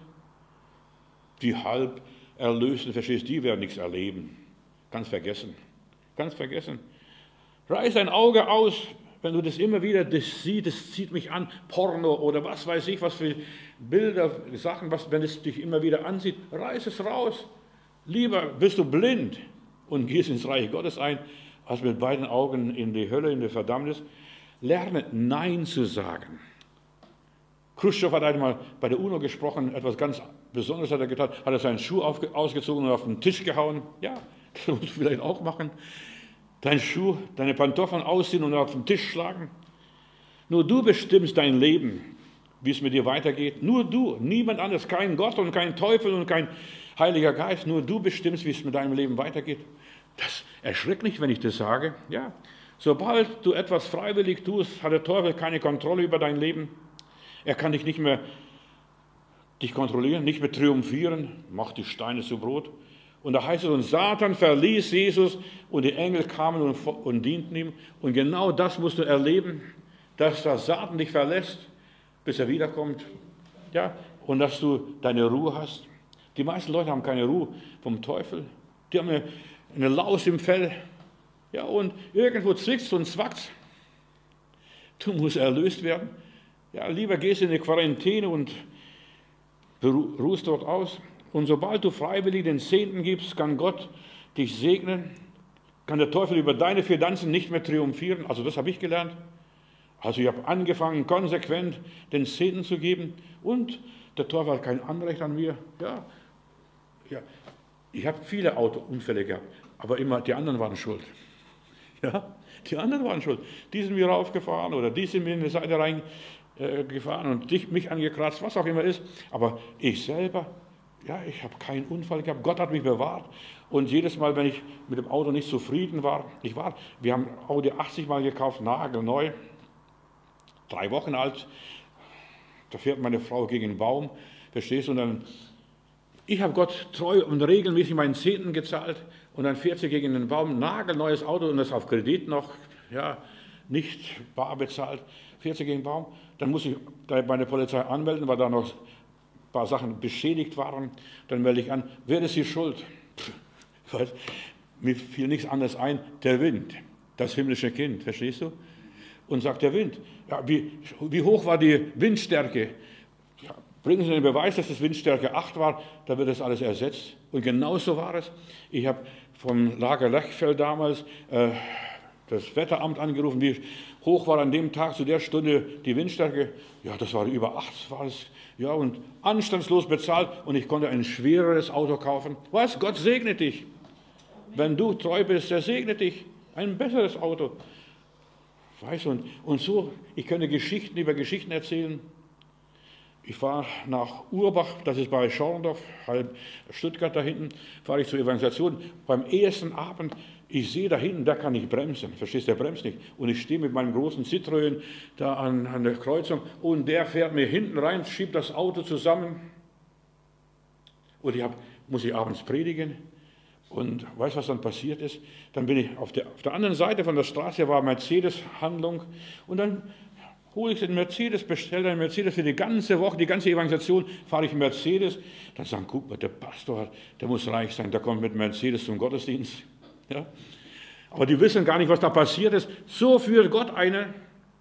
[SPEAKER 1] die halb Erlösten, verstehst du, die werden nichts erleben. Ganz vergessen. Ganz vergessen. Reiß ein Auge aus, wenn du das immer wieder das siehst, das zieht mich an, Porno oder was weiß ich, was für Bilder, Sachen, was, wenn es dich immer wieder ansieht, reiß es raus. Lieber bist du blind und gehst ins Reich Gottes ein, als mit beiden Augen in die Hölle, in die Verdammnis. Lerne Nein zu sagen. Khrushchev hat einmal bei der UNO gesprochen, etwas ganz Besonderes hat er getan, hat er seinen Schuh auf, ausgezogen und auf den Tisch gehauen. Ja, das musst du vielleicht auch machen. Deinen Schuh, deine Pantoffeln ausziehen und auf den Tisch schlagen. Nur du bestimmst dein Leben, wie es mit dir weitergeht. Nur du, niemand anderes, kein Gott und kein Teufel und kein Heiliger Geist. Nur du bestimmst, wie es mit deinem Leben weitergeht. Das erschreckt mich, wenn ich das sage. Ja, sobald du etwas freiwillig tust, hat der Teufel keine Kontrolle über dein Leben. Er kann dich nicht mehr dich kontrollieren, nicht mehr triumphieren, macht die Steine zu Brot. Und da heißt es, und Satan verließ Jesus und die Engel kamen und, und dienten ihm. Und genau das musst du erleben, dass der Satan dich verlässt, bis er wiederkommt. Ja, und dass du deine Ruhe hast. Die meisten Leute haben keine Ruhe vom Teufel. Die haben eine, eine Laus im Fell. Ja, und irgendwo zwickt's und zwackt's. Du musst erlöst werden. Ja, lieber gehst du in eine Quarantäne und ruhst dort aus. Und sobald du freiwillig den Zehnten gibst, kann Gott dich segnen, kann der Teufel über deine Finanzen nicht mehr triumphieren. Also das habe ich gelernt. Also ich habe angefangen, konsequent den Zehnten zu geben und der Teufel hat kein Anrecht an mir. Ja, ja. Ich habe viele Autounfälle gehabt, aber immer die anderen waren schuld. Ja, die anderen waren schuld. Die sind mir raufgefahren oder die sind mir in die Seite reingefahren äh, und dich, mich angekratzt, was auch immer ist. Aber ich selber, ja, ich habe keinen Unfall gehabt. Gott hat mich bewahrt. Und jedes Mal, wenn ich mit dem Auto nicht zufrieden war, ich war, wir haben Audi achtzig Mal gekauft, nagelneu, drei Wochen alt, da fährt meine Frau gegen den Baum, verstehst du, und dann, ich habe Gott treu und regelmäßig meinen Zehnten gezahlt und dann fährt sie gegen den Baum, nagelneues Auto und das auf Kredit noch, ja, nicht bar bezahlt, fährt sie gegen den Baum, dann muss ich bei der Polizei anmelden, weil da noch ein paar Sachen beschädigt waren, dann melde ich an, wer ist die schuld? Pff, mir fiel nichts anderes ein, der Wind, das himmlische Kind, verstehst du? Und sagt der Wind, ja, wie, wie hoch war die Windstärke? Ja, bringen Sie den Beweis, dass es Windstärke acht war, da wird das alles ersetzt. Und genauso war es. Ich habe vom Lager Lechfeld damals äh, das Wetteramt angerufen, wie hoch war an dem Tag zu der Stunde die Windstärke. Ja, das war über acht, war es. Ja, und anstandslos bezahlt und ich konnte ein schwereres Auto kaufen. Was? Gott segnet dich. Wenn du treu bist, der segnet dich. Ein besseres Auto. Weißt du, und, und so, ich könnte Geschichten über Geschichten erzählen. Ich war nach Urbach, das ist bei Schorndorf, halb Stuttgart da hinten, fahre ich zur Evangelisation. Beim ersten Abend, ich sehe da hinten, da kann ich bremsen, verstehst du, der bremst nicht. Und ich stehe mit meinem großen Citroën da an, an der Kreuzung und der fährt mir hinten rein, schiebt das Auto zusammen. Und ich hab, muss ich abends predigen. Und weißt du, was dann passiert ist? Dann bin ich auf der, auf der anderen Seite von der Straße, war Mercedes-Handlung und dann hole ich den Mercedes, bestelle einen Mercedes für die ganze Woche, die ganze Evangelisation, fahre ich einen Mercedes. Dann sagen, guck mal, der Pastor, der muss reich sein, der kommt mit Mercedes zum Gottesdienst. Ja? Aber die wissen gar nicht, was da passiert ist. So führt Gott einen,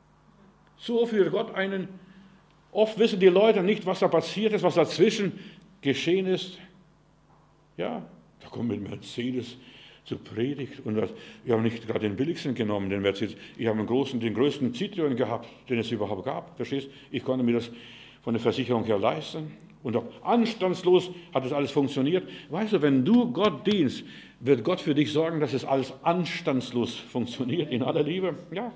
[SPEAKER 1] so führt Gott einen. Oft wissen die Leute nicht, was da passiert ist, was dazwischen geschehen ist. Ja, da kommt mit Mercedes zur Predigt und das, ich habe nicht gerade den billigsten genommen, den Mercedes. Ich habe den, großen, den größten Citroën gehabt, den es überhaupt gab. Verstehst? Ich konnte mir das von der Versicherung her leisten und auch anstandslos hat das alles funktioniert. Weißt du, wenn du Gott dienst, wird Gott für dich sorgen, dass es alles anstandslos funktioniert, in aller Liebe. Ja.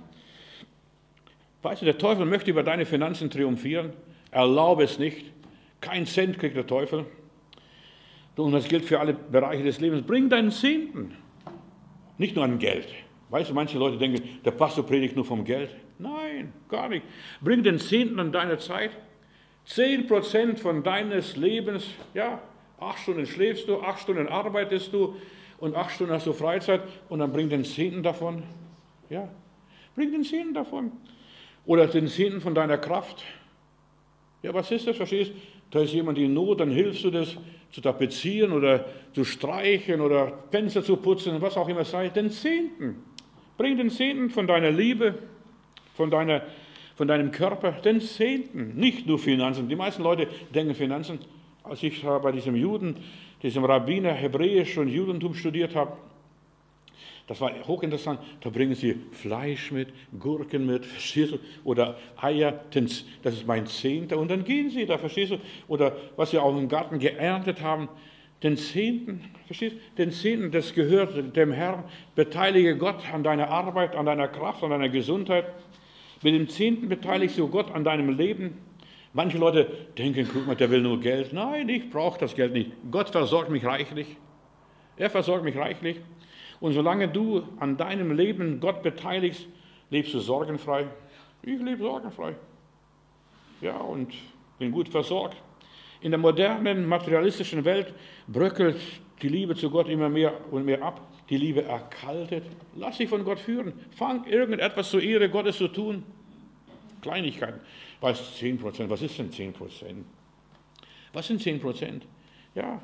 [SPEAKER 1] Weißt du, der Teufel möchte über deine Finanzen triumphieren. Erlaube es nicht. Kein Cent kriegt der Teufel. Und das gilt für alle Bereiche des Lebens. Bring deinen Zehnten. Nicht nur an Geld. Weißt du, manche Leute denken, der Pastor predigt nur vom Geld. Nein, gar nicht. Bring den Zehnten an deiner Zeit. Zehn Prozent von deines Lebens, ja, acht Stunden schläfst du, acht Stunden arbeitest du und acht Stunden hast du Freizeit und dann bring den Zehnten davon. Ja, bring den Zehnten davon. Oder den Zehnten von deiner Kraft. Ja, was ist das? Verstehst du? Da ist jemand in Not, dann hilfst du das zu tapezieren oder zu streichen oder Fenster zu putzen, was auch immer sei. Den Zehnten. Bring den Zehnten von deiner Liebe, von, deiner, von deinem Körper, den Zehnten. Nicht nur Finanzen. Die meisten Leute denken Finanzen. Als ich bei diesem Juden, diesem Rabbiner Hebräisch und Judentum studiert habe, das war hochinteressant. Da bringen sie Fleisch mit, Gurken mit, verstehst du? Oder Eier, das ist mein Zehnter. Und dann gehen sie da, verstehst du? Oder was sie auch im Garten geerntet haben, den Zehnten, verstehst du? Den Zehnten, das gehört dem Herrn. Beteilige Gott an deiner Arbeit, an deiner Kraft, an deiner Gesundheit. Mit dem Zehnten beteiligst du Gott an deinem Leben. Manche Leute denken, guck mal, der will nur Geld. Nein, ich brauche das Geld nicht. Gott versorgt mich reichlich. Er versorgt mich reichlich. Und solange du an deinem Leben Gott beteiligst, lebst du sorgenfrei. Ich lebe sorgenfrei. Ja, und bin gut versorgt. In der modernen, materialistischen Welt bröckelt die Liebe zu Gott immer mehr und mehr ab. Die Liebe erkaltet. Lass dich von Gott führen. Fang irgendetwas zur Ehre Gottes zu tun. Kleinigkeiten. Weißt, zehn Prozent, was ist denn zehn Prozent? Was sind zehn Prozent? Ja.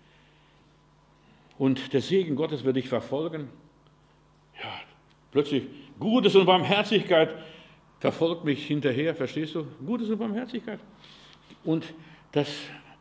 [SPEAKER 1] Und der Segen Gottes wird dich verfolgen. Ja, plötzlich Gutes und Barmherzigkeit verfolgt mich hinterher, verstehst du? Gutes und Barmherzigkeit. Und das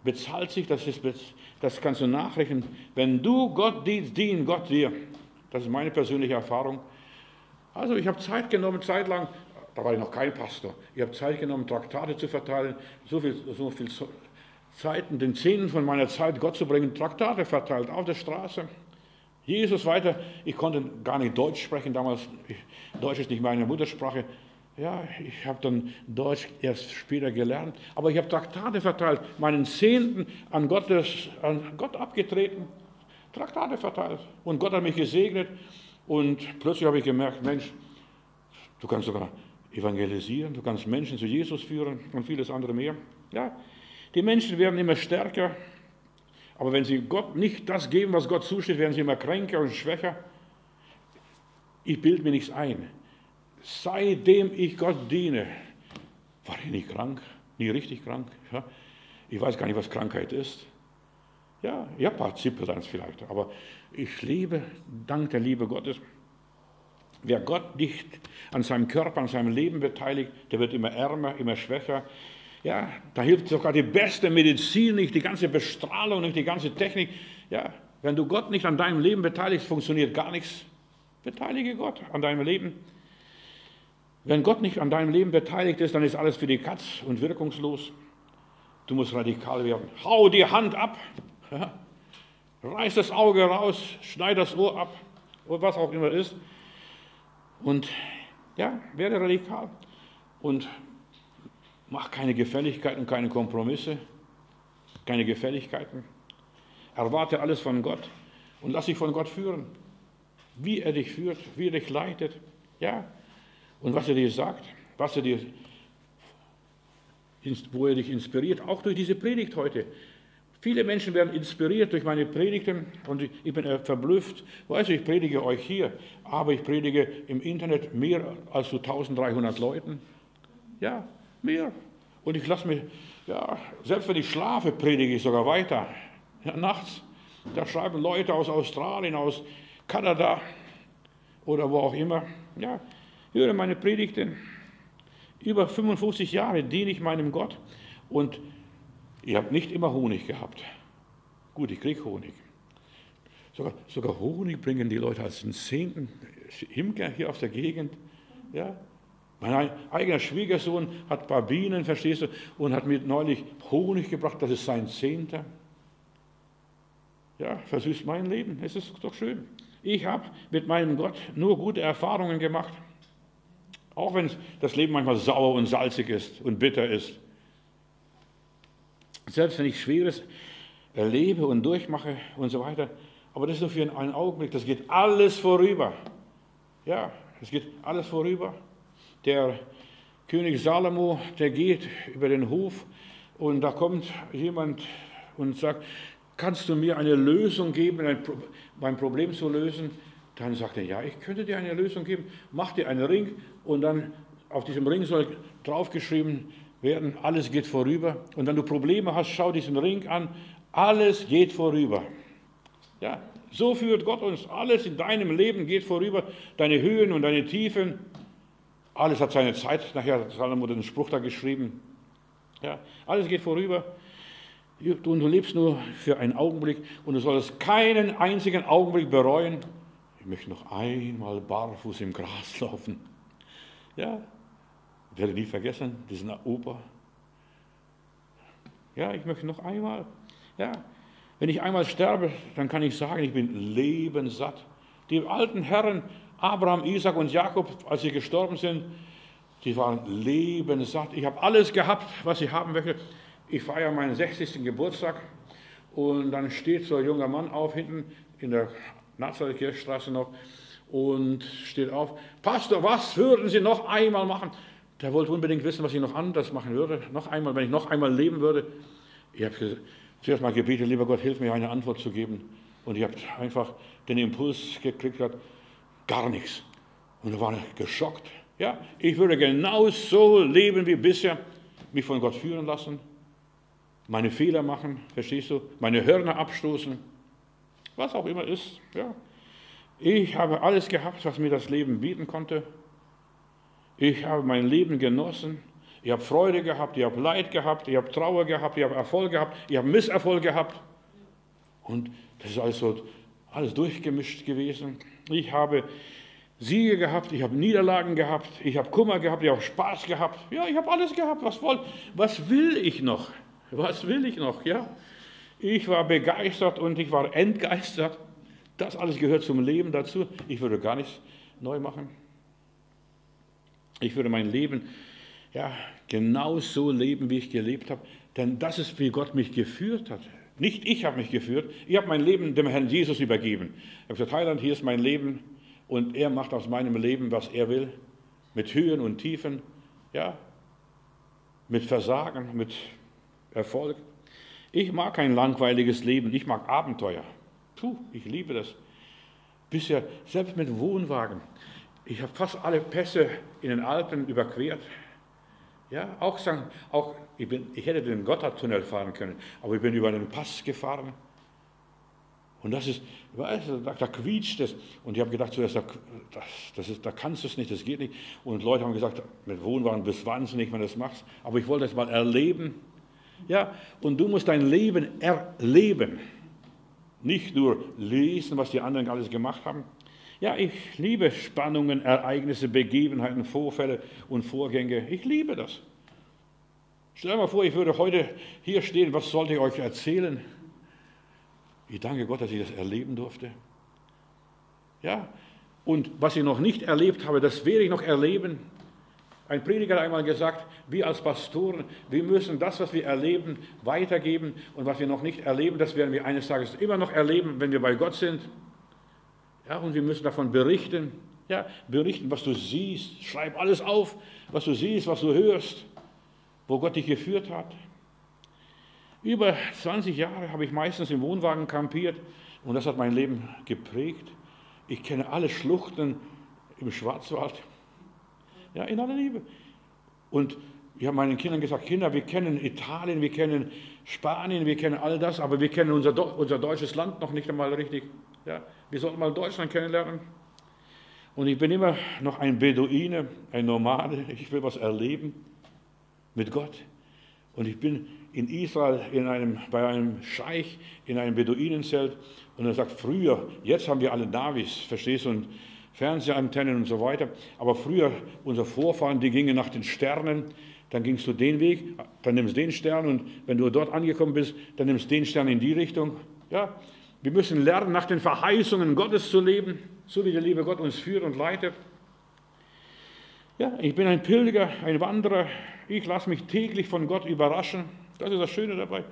[SPEAKER 1] bezahlt sich, das, ist, das kannst du nachrechnen. Wenn du Gott dienst, dient Gott dir. Das ist meine persönliche Erfahrung. Also ich habe Zeit genommen, Zeit lang, da war ich noch kein Pastor, ich habe Zeit genommen, Traktate zu verteilen, so viel, so viel Zeit, den Zehnten von meiner Zeit Gott zu bringen, Traktate verteilt auf der Straße. Jesus weiter, ich konnte gar nicht Deutsch sprechen damals, ich, Deutsch ist nicht meine Muttersprache. Ja, ich habe dann Deutsch erst später gelernt, aber ich habe Traktate verteilt, meinen Zehnten an, Gottes, an Gott abgetreten, Traktate verteilt. Und Gott hat mich gesegnet und plötzlich habe ich gemerkt, Mensch, du kannst sogar evangelisieren, du kannst Menschen zu Jesus führen und vieles andere mehr. Ja, die Menschen werden immer stärker, aber wenn sie Gott nicht das geben, was Gott zusteht, werden sie immer kränker und schwächer. Ich bilde mir nichts ein. Seitdem ich Gott diene, war ich nie krank, nie richtig krank. Ja. Ich weiß gar nicht, was Krankheit ist. Ja, ich habe ein paar Zippelns vielleicht, aber ich lebe dank der Liebe Gottes. Wer Gott nicht an seinem Körper, an seinem Leben beteiligt, der wird immer ärmer, immer schwächer. Ja, da hilft sogar die beste Medizin nicht, die ganze Bestrahlung nicht, die ganze Technik. Ja, wenn du Gott nicht an deinem Leben beteiligst, funktioniert gar nichts. Beteilige Gott an deinem Leben. Wenn Gott nicht an deinem Leben beteiligt ist, dann ist alles für die Katz und wirkungslos. Du musst radikal werden. Hau die Hand ab, ja, reiß das Auge raus, schneid das Ohr ab, oder was auch immer ist. Und ja, werde radikal und mach keine Gefälligkeiten und keine Kompromisse, keine Gefälligkeiten. Erwarte alles von Gott und lass dich von Gott führen. Wie er dich führt, wie er dich leitet, ja. Und was er dir sagt, was er dir, wo er dich inspiriert, auch durch diese Predigt heute. Viele Menschen werden inspiriert durch meine Predigten und ich bin verblüfft. Weißt du, ich predige euch hier, aber ich predige im Internet mehr als zu dreizehnhundert Leuten. Ja, mehr. Und ich lasse mich, ja, selbst wenn ich schlafe, predige ich sogar weiter. Ja, nachts, da schreiben Leute aus Australien, aus Kanada oder wo auch immer, ja, höre meine Predigten. Über fünfundfünfzig Jahre diene ich meinem Gott und ich habe nicht immer Honig gehabt. Gut, ich kriege Honig. Sogar, sogar Honig bringen die Leute als den Zehnten Imker hier aus der Gegend. Ja. Mein eigener Schwiegersohn hat ein paar Bienen, verstehst du, und hat mir neulich Honig gebracht, das ist sein Zehnter. Ja, versüßt mein Leben, es ist doch schön. Ich habe mit meinem Gott nur gute Erfahrungen gemacht. Auch wenn das Leben manchmal sauer und salzig ist und bitter ist. Selbst wenn ich Schweres erlebe und durchmache und so weiter. Aber das ist nur für einen Augenblick, das geht alles vorüber. Ja, es geht alles vorüber. Der König Salomo, der geht über den Hof und da kommt jemand und sagt, kannst du mir eine Lösung geben, mein Problem zu lösen? Dann sagt er, ja, ich könnte dir eine Lösung geben, mach dir einen Ring und dann auf diesem Ring soll draufgeschrieben werden, alles geht vorüber. Und wenn du Probleme hast, schau diesen Ring an, alles geht vorüber. Ja, so führt Gott uns, alles in deinem Leben geht vorüber, deine Höhen und deine Tiefen, alles hat seine Zeit, nachher hat Salomo den Spruch da geschrieben, ja, alles geht vorüber. Und du lebst nur für einen Augenblick und du sollst keinen einzigen Augenblick bereuen. Ich möchte noch einmal barfuß im Gras laufen. Ja, ich werde nie vergessen, diesen Opa. Ja, ich möchte noch einmal. Ja, wenn ich einmal sterbe, dann kann ich sagen, ich bin lebenssatt. Die alten Herren, Abraham, Isaac und Jakob, als sie gestorben sind, die waren lebenssatt. Ich habe alles gehabt, was ich haben möchte. Ich feiere meinen sechzigsten Geburtstag und dann steht so ein junger Mann auf, hinten in der Nazareth-Kirchstraße noch, und steht auf, Pastor, was würden Sie noch einmal machen? Der wollte unbedingt wissen, was ich noch anders machen würde, noch einmal, wenn ich noch einmal leben würde. Ich habe zuerst mal gebetet, lieber Gott, hilf mir, eine Antwort zu geben. Und ich habe einfach den Impuls gekriegt, gar nichts. Und da war ich geschockt. Ja, ich würde genauso leben wie bisher, mich von Gott führen lassen, meine Fehler machen, verstehst du, meine Hörner abstoßen, was auch immer ist. Ja. Ich habe alles gehabt, was mir das Leben bieten konnte. Ich habe mein Leben genossen. Ich habe Freude gehabt, ich habe Leid gehabt, ich habe Trauer gehabt, ich habe Erfolg gehabt, ich habe Misserfolg gehabt. Und das ist alles so, alles durchgemischt gewesen. Ich habe Siege gehabt, ich habe Niederlagen gehabt, ich habe Kummer gehabt, ich habe Spaß gehabt. Ja, ich habe alles gehabt. Was, wollt, was will ich noch? Was will ich noch? Ja, ich war begeistert und ich war entgeistert. Das alles gehört zum Leben dazu. Ich würde gar nichts neu machen. Ich würde mein Leben ja, genau so leben, wie ich gelebt habe. Denn das ist, wie Gott mich geführt hat. Nicht ich habe mich geführt, ich habe mein Leben dem Herrn Jesus übergeben. Ich habe gesagt, Heiland, hier ist mein Leben und er macht aus meinem Leben, was er will. Mit Höhen und Tiefen, ja, mit Versagen, mit Erfolg. Ich mag kein langweiliges Leben, ich mag Abenteuer. Puh, ich liebe das. Bisher, selbst mit Wohnwagen. Ich habe fast alle Pässe in den Alpen überquert. Ja, auch sagen, auch, ich, bin, ich hätte den Gotthardtunnel fahren können, aber ich bin über einen Pass gefahren. Und das ist, weißt du, da, da quietscht es. Und ich habe gedacht, zuerst, das, das ist, da kannst du es nicht, das geht nicht. Und Leute haben gesagt, mit Wohnwagen bist du wahnsinnig, wenn du das machst. Aber ich wollte es mal erleben. Ja, und du musst dein Leben erleben. Nicht nur lesen, was die anderen alles gemacht haben. Ja, ich liebe Spannungen, Ereignisse, Begebenheiten, Vorfälle und Vorgänge. Ich liebe das. Stell dir mal vor, ich würde heute hier stehen, was sollte ich euch erzählen? Ich danke Gott, dass ich das erleben durfte. Ja, und was ich noch nicht erlebt habe, das werde ich noch erleben. Ein Prediger hat einmal gesagt, wir als Pastoren, wir müssen das, was wir erleben, weitergeben. Und was wir noch nicht erleben, das werden wir eines Tages immer noch erleben, wenn wir bei Gott sind. Ja, und wir müssen davon berichten, ja, berichten, was du siehst. Schreib alles auf, was du siehst, was du hörst, wo Gott dich geführt hat. Über zwanzig Jahre habe ich meistens im Wohnwagen kampiert und das hat mein Leben geprägt. Ich kenne alle Schluchten im Schwarzwald, ja, in aller Liebe. Und ich habe meinen Kindern gesagt, Kinder, wir kennen Italien, wir kennen Spanien, wir kennen all das, aber wir kennen unser, unser deutsches Land noch nicht einmal richtig. Ja, wir sollten mal Deutschland kennenlernen. Und ich bin immer noch ein Beduine, ein Nomade. Ich will was erleben mit Gott. Und ich bin in Israel in einem, bei einem Scheich in einem Beduinenzelt. Und er sagt, früher, jetzt haben wir alle Navis, verstehst du, und Fernsehantennen und so weiter. Aber früher, unsere Vorfahren, die gingen nach den Sternen. Dann gingst du den Weg, dann nimmst du den Stern. Und wenn du dort angekommen bist, dann nimmst du den Stern in die Richtung. Ja, wir müssen lernen, nach den Verheißungen Gottes zu leben, so wie der liebe Gott uns führt und leitet. Ja, ich bin ein Pilger, ein Wanderer. Ich lasse mich täglich von Gott überraschen. Das ist das Schöne dabei.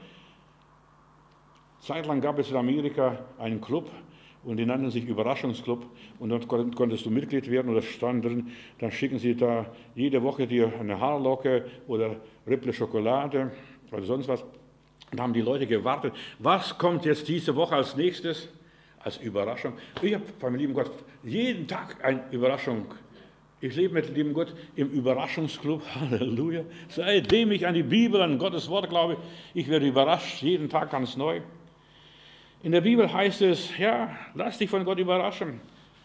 [SPEAKER 1] Zeitlang gab es in Amerika einen Club und die nannten sich Überraschungsclub. Und dort konntest du Mitglied werden und da stand drin, dann schicken sie da jede Woche dir eine Haarlocke oder Ripple Schokolade oder sonst was. Und da haben die Leute gewartet, was kommt jetzt diese Woche als nächstes? Als Überraschung. Ich habe beim lieben Gott jeden Tag eine Überraschung. Ich lebe mit dem lieben Gott im Überraschungsclub. Halleluja. Seitdem ich an die Bibel, an Gottes Wort glaube, ich werde überrascht, jeden Tag ganz neu. In der Bibel heißt es, ja, lass dich von Gott überraschen.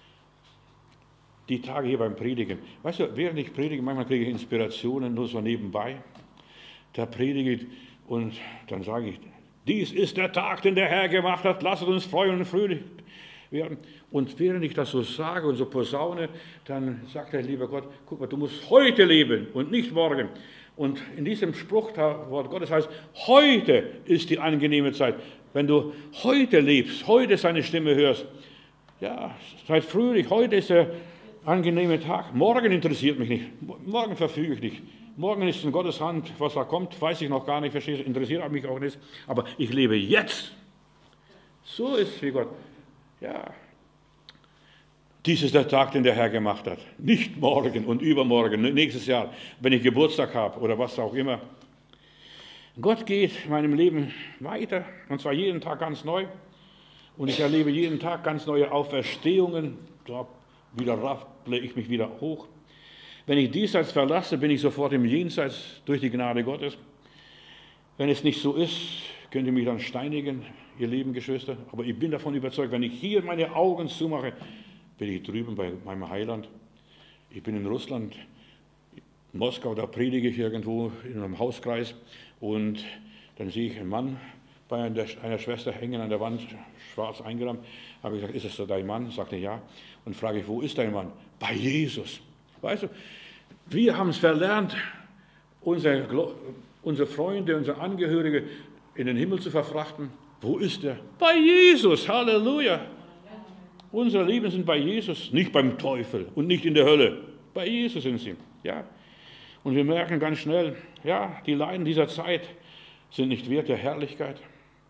[SPEAKER 1] Die Tage hier beim Predigen. Weißt du, während ich predige, manchmal kriege ich Inspirationen, nur so nebenbei. Da predige ich. Und dann sage ich, dies ist der Tag, den der Herr gemacht hat, lasst uns freuen und fröhlich werden. Und während ich das so sage und so posaune, dann sagt der liebe Gott, guck mal, du musst heute leben und nicht morgen. Und in diesem Spruchwort Gottes heißt, heute ist die angenehme Zeit. Wenn du heute lebst, heute seine Stimme hörst, ja, seid fröhlich, heute ist der angenehme Tag. Morgen interessiert mich nicht, morgen verfüge ich nicht. Morgen ist in Gottes Hand, was da kommt, weiß ich noch gar nicht, verstehe, interessiert mich auch nicht. Aber ich lebe jetzt. So ist wie Gott. Ja, dies ist der Tag, den der Herr gemacht hat. Nicht morgen und übermorgen, nächstes Jahr, wenn ich Geburtstag habe oder was auch immer. Gott geht in meinem Leben weiter, und zwar jeden Tag ganz neu. Und ich erlebe jeden Tag ganz neue Auferstehungen. Da wieder rapple ich mich wieder hoch. Wenn ich diesseits verlasse, bin ich sofort im Jenseits durch die Gnade Gottes. Wenn es nicht so ist, könnt ihr mich dann steinigen, ihr lieben Geschwister. Aber ich bin davon überzeugt, wenn ich hier meine Augen zumache, bin ich drüben bei meinem Heiland. Ich bin in Russland in Moskau, da predige ich irgendwo in einem Hauskreis und dann sehe ich einen Mann bei einer Schwester hängen an der Wand, schwarz eingerahmt. Habe ich gesagt, ist das so dein Mann? Sagte ja. Und frage ich, wo ist dein Mann? Bei Jesus. Weißt du, wir haben es verlernt, unsere, unsere Freunde, unsere Angehörige in den Himmel zu verfrachten. Wo ist er? Bei Jesus, Halleluja. Unsere Lieben sind bei Jesus, nicht beim Teufel und nicht in der Hölle. Bei Jesus sind sie. Ja. Und wir merken ganz schnell, ja, die Leiden dieser Zeit sind nicht wert der Herrlichkeit.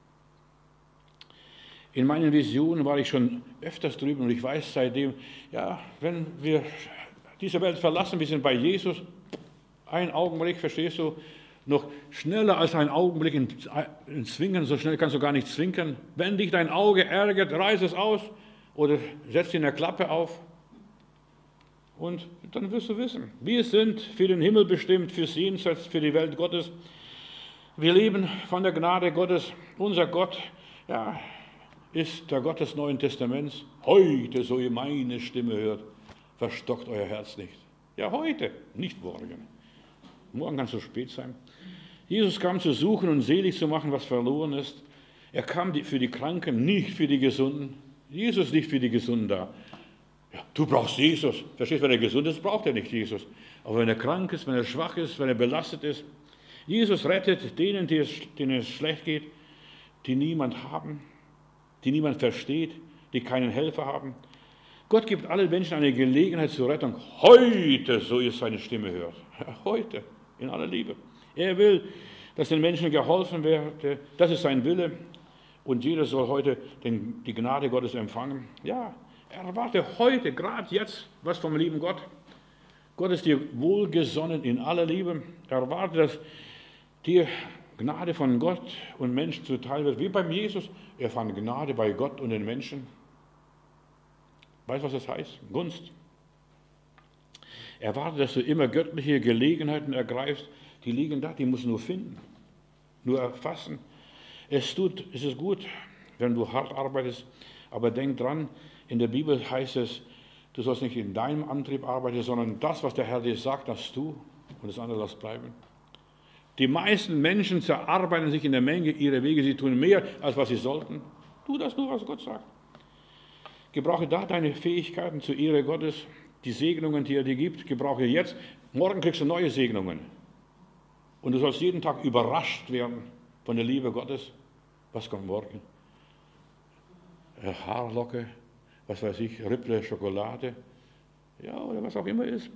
[SPEAKER 1] In meinen Visionen war ich schon öfters drüben und ich weiß seitdem, ja, wenn wir diese Welt verlassen, wir sind bei Jesus, ein Augenblick, verstehst du, noch schneller als ein Augenblick in, in Zwingen, so schnell kannst du gar nicht zwinkern. Wenn dich dein Auge ärgert, reiß es aus oder setz dir eine Klappe auf und dann wirst du wissen, wir sind für den Himmel bestimmt, fürs Jenseits, für die Welt Gottes. Wir leben von der Gnade Gottes. Unser Gott, ja, ist der Gott des Neuen Testaments. Heute, so ihr meine Stimme hört, verstockt euer Herz nicht. Ja, heute, nicht morgen. Morgen kann es so spät sein. Jesus kam zu suchen und selig zu machen, was verloren ist. Er kam für die Kranken, nicht für die Gesunden. Jesus ist nicht für die Gesunden da. Ja, du brauchst Jesus. Verstehst du, wenn er gesund ist, braucht er nicht Jesus. Aber wenn er krank ist, wenn er schwach ist, wenn er belastet ist, Jesus rettet denen, denen es schlecht geht, die niemand haben, die niemand versteht, die keinen Helfer haben. Gott gibt allen Menschen eine Gelegenheit zur Rettung. Heute, so ihr seine Stimme hört. Heute, in aller Liebe. Er will, dass den Menschen geholfen werde. Das ist sein Wille. Und jeder soll heute den, die Gnade Gottes empfangen. Ja, erwarte heute, gerade jetzt, was vom lieben Gott. Gott ist dir wohlgesonnen in aller Liebe. Erwarte, dass dir Gnade von Gott und Menschen zuteil wird, wie beim Jesus. Er fand Gnade bei Gott und den Menschen. Weißt du, was das heißt? Gunst. Erwarte, dass du immer göttliche Gelegenheiten ergreifst. Die liegen da, die musst du nur finden, nur erfassen. Es, tut, es ist gut, wenn du hart arbeitest, aber denk dran, in der Bibel heißt es, du sollst nicht in deinem Antrieb arbeiten, sondern das, was der Herr dir sagt, das tu und das andere lass bleiben. Die meisten Menschen zerarbeiten sich in der Menge ihrer Wege, sie tun mehr, als was sie sollten. Tu das nur, was Gott sagt. Gebrauche da deine Fähigkeiten zur Ehre Gottes, die Segnungen, die er dir gibt, gebrauche jetzt. Morgen kriegst du neue Segnungen. Und du sollst jeden Tag überrascht werden von der Liebe Gottes. Was kommt morgen? Haarlocke, was weiß ich, Ripple, Schokolade, ja, oder was auch immer ist.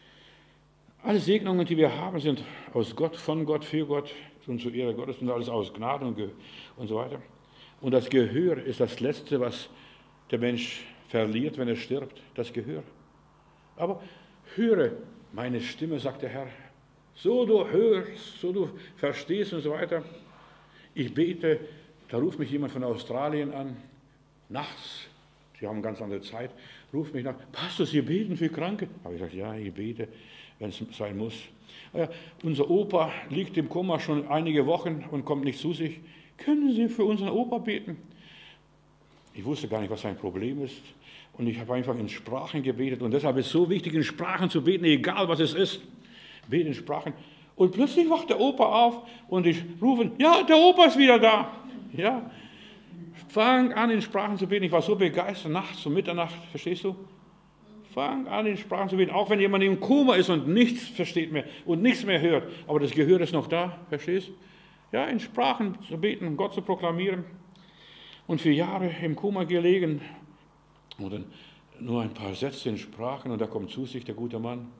[SPEAKER 1] Alle Segnungen, die wir haben, sind aus Gott, von Gott, für Gott und zur Ehre Gottes und alles aus Gnade und, und so weiter. Und das Gehör ist das Letzte, was der Mensch verliert, wenn er stirbt, das Gehör. Aber höre meine Stimme, sagt der Herr, so du hörst, so du verstehst und so weiter. Ich bete, da ruft mich jemand von Australien an, nachts, sie haben eine ganz andere Zeit, ruft mich nach, Pastor, Sie beten für Kranke? Habe ich gesagt, ja, ich bete, wenn es sein muss. Ja, unser Opa liegt im Koma schon einige Wochen und kommt nicht zu sich. Können Sie für unseren Opa beten? Ich wusste gar nicht, was sein Problem ist. Und ich habe einfach in Sprachen gebetet. Und deshalb ist es so wichtig, in Sprachen zu beten, egal was es ist. Beten in Sprachen. Und plötzlich wacht der Opa auf und ich rufe, ja, der Opa ist wieder da. Ja, fang an, in Sprachen zu beten. Ich war so begeistert, nachts um Mitternacht, verstehst du? Fang an, in Sprachen zu beten, auch wenn jemand im Koma ist und nichts versteht mehr und nichts mehr hört. Aber das Gehör ist noch da, verstehst du? Ja, in Sprachen zu beten, Gott zu proklamieren. Und für Jahre im Koma gelegen. Und dann nur ein paar Sätze in Sprachen und da kommt zu sich der gute Mann.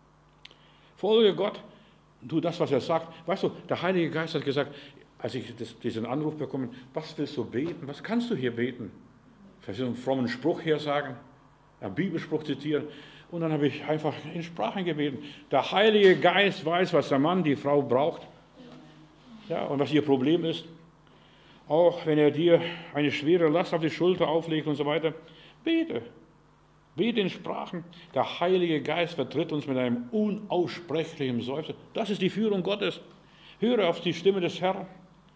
[SPEAKER 1] Folge Gott, tu das, was er sagt. Weißt du, der Heilige Geist hat gesagt, als ich das, diesen Anruf bekomme, was willst du beten? Was kannst du hier beten? Vielleicht einen frommen Spruch hier sagen, einen Bibelspruch zitieren. Und dann habe ich einfach in Sprachen gebeten. Der Heilige Geist weiß, was der Mann, die Frau braucht. Ja, und was ihr Problem ist. Auch wenn er dir eine schwere Last auf die Schulter auflegt und so weiter. Bete. Bete in Sprachen. Der Heilige Geist vertritt uns mit einem unaussprechlichen Seufzer. Das ist die Führung Gottes. Höre auf die Stimme des Herrn.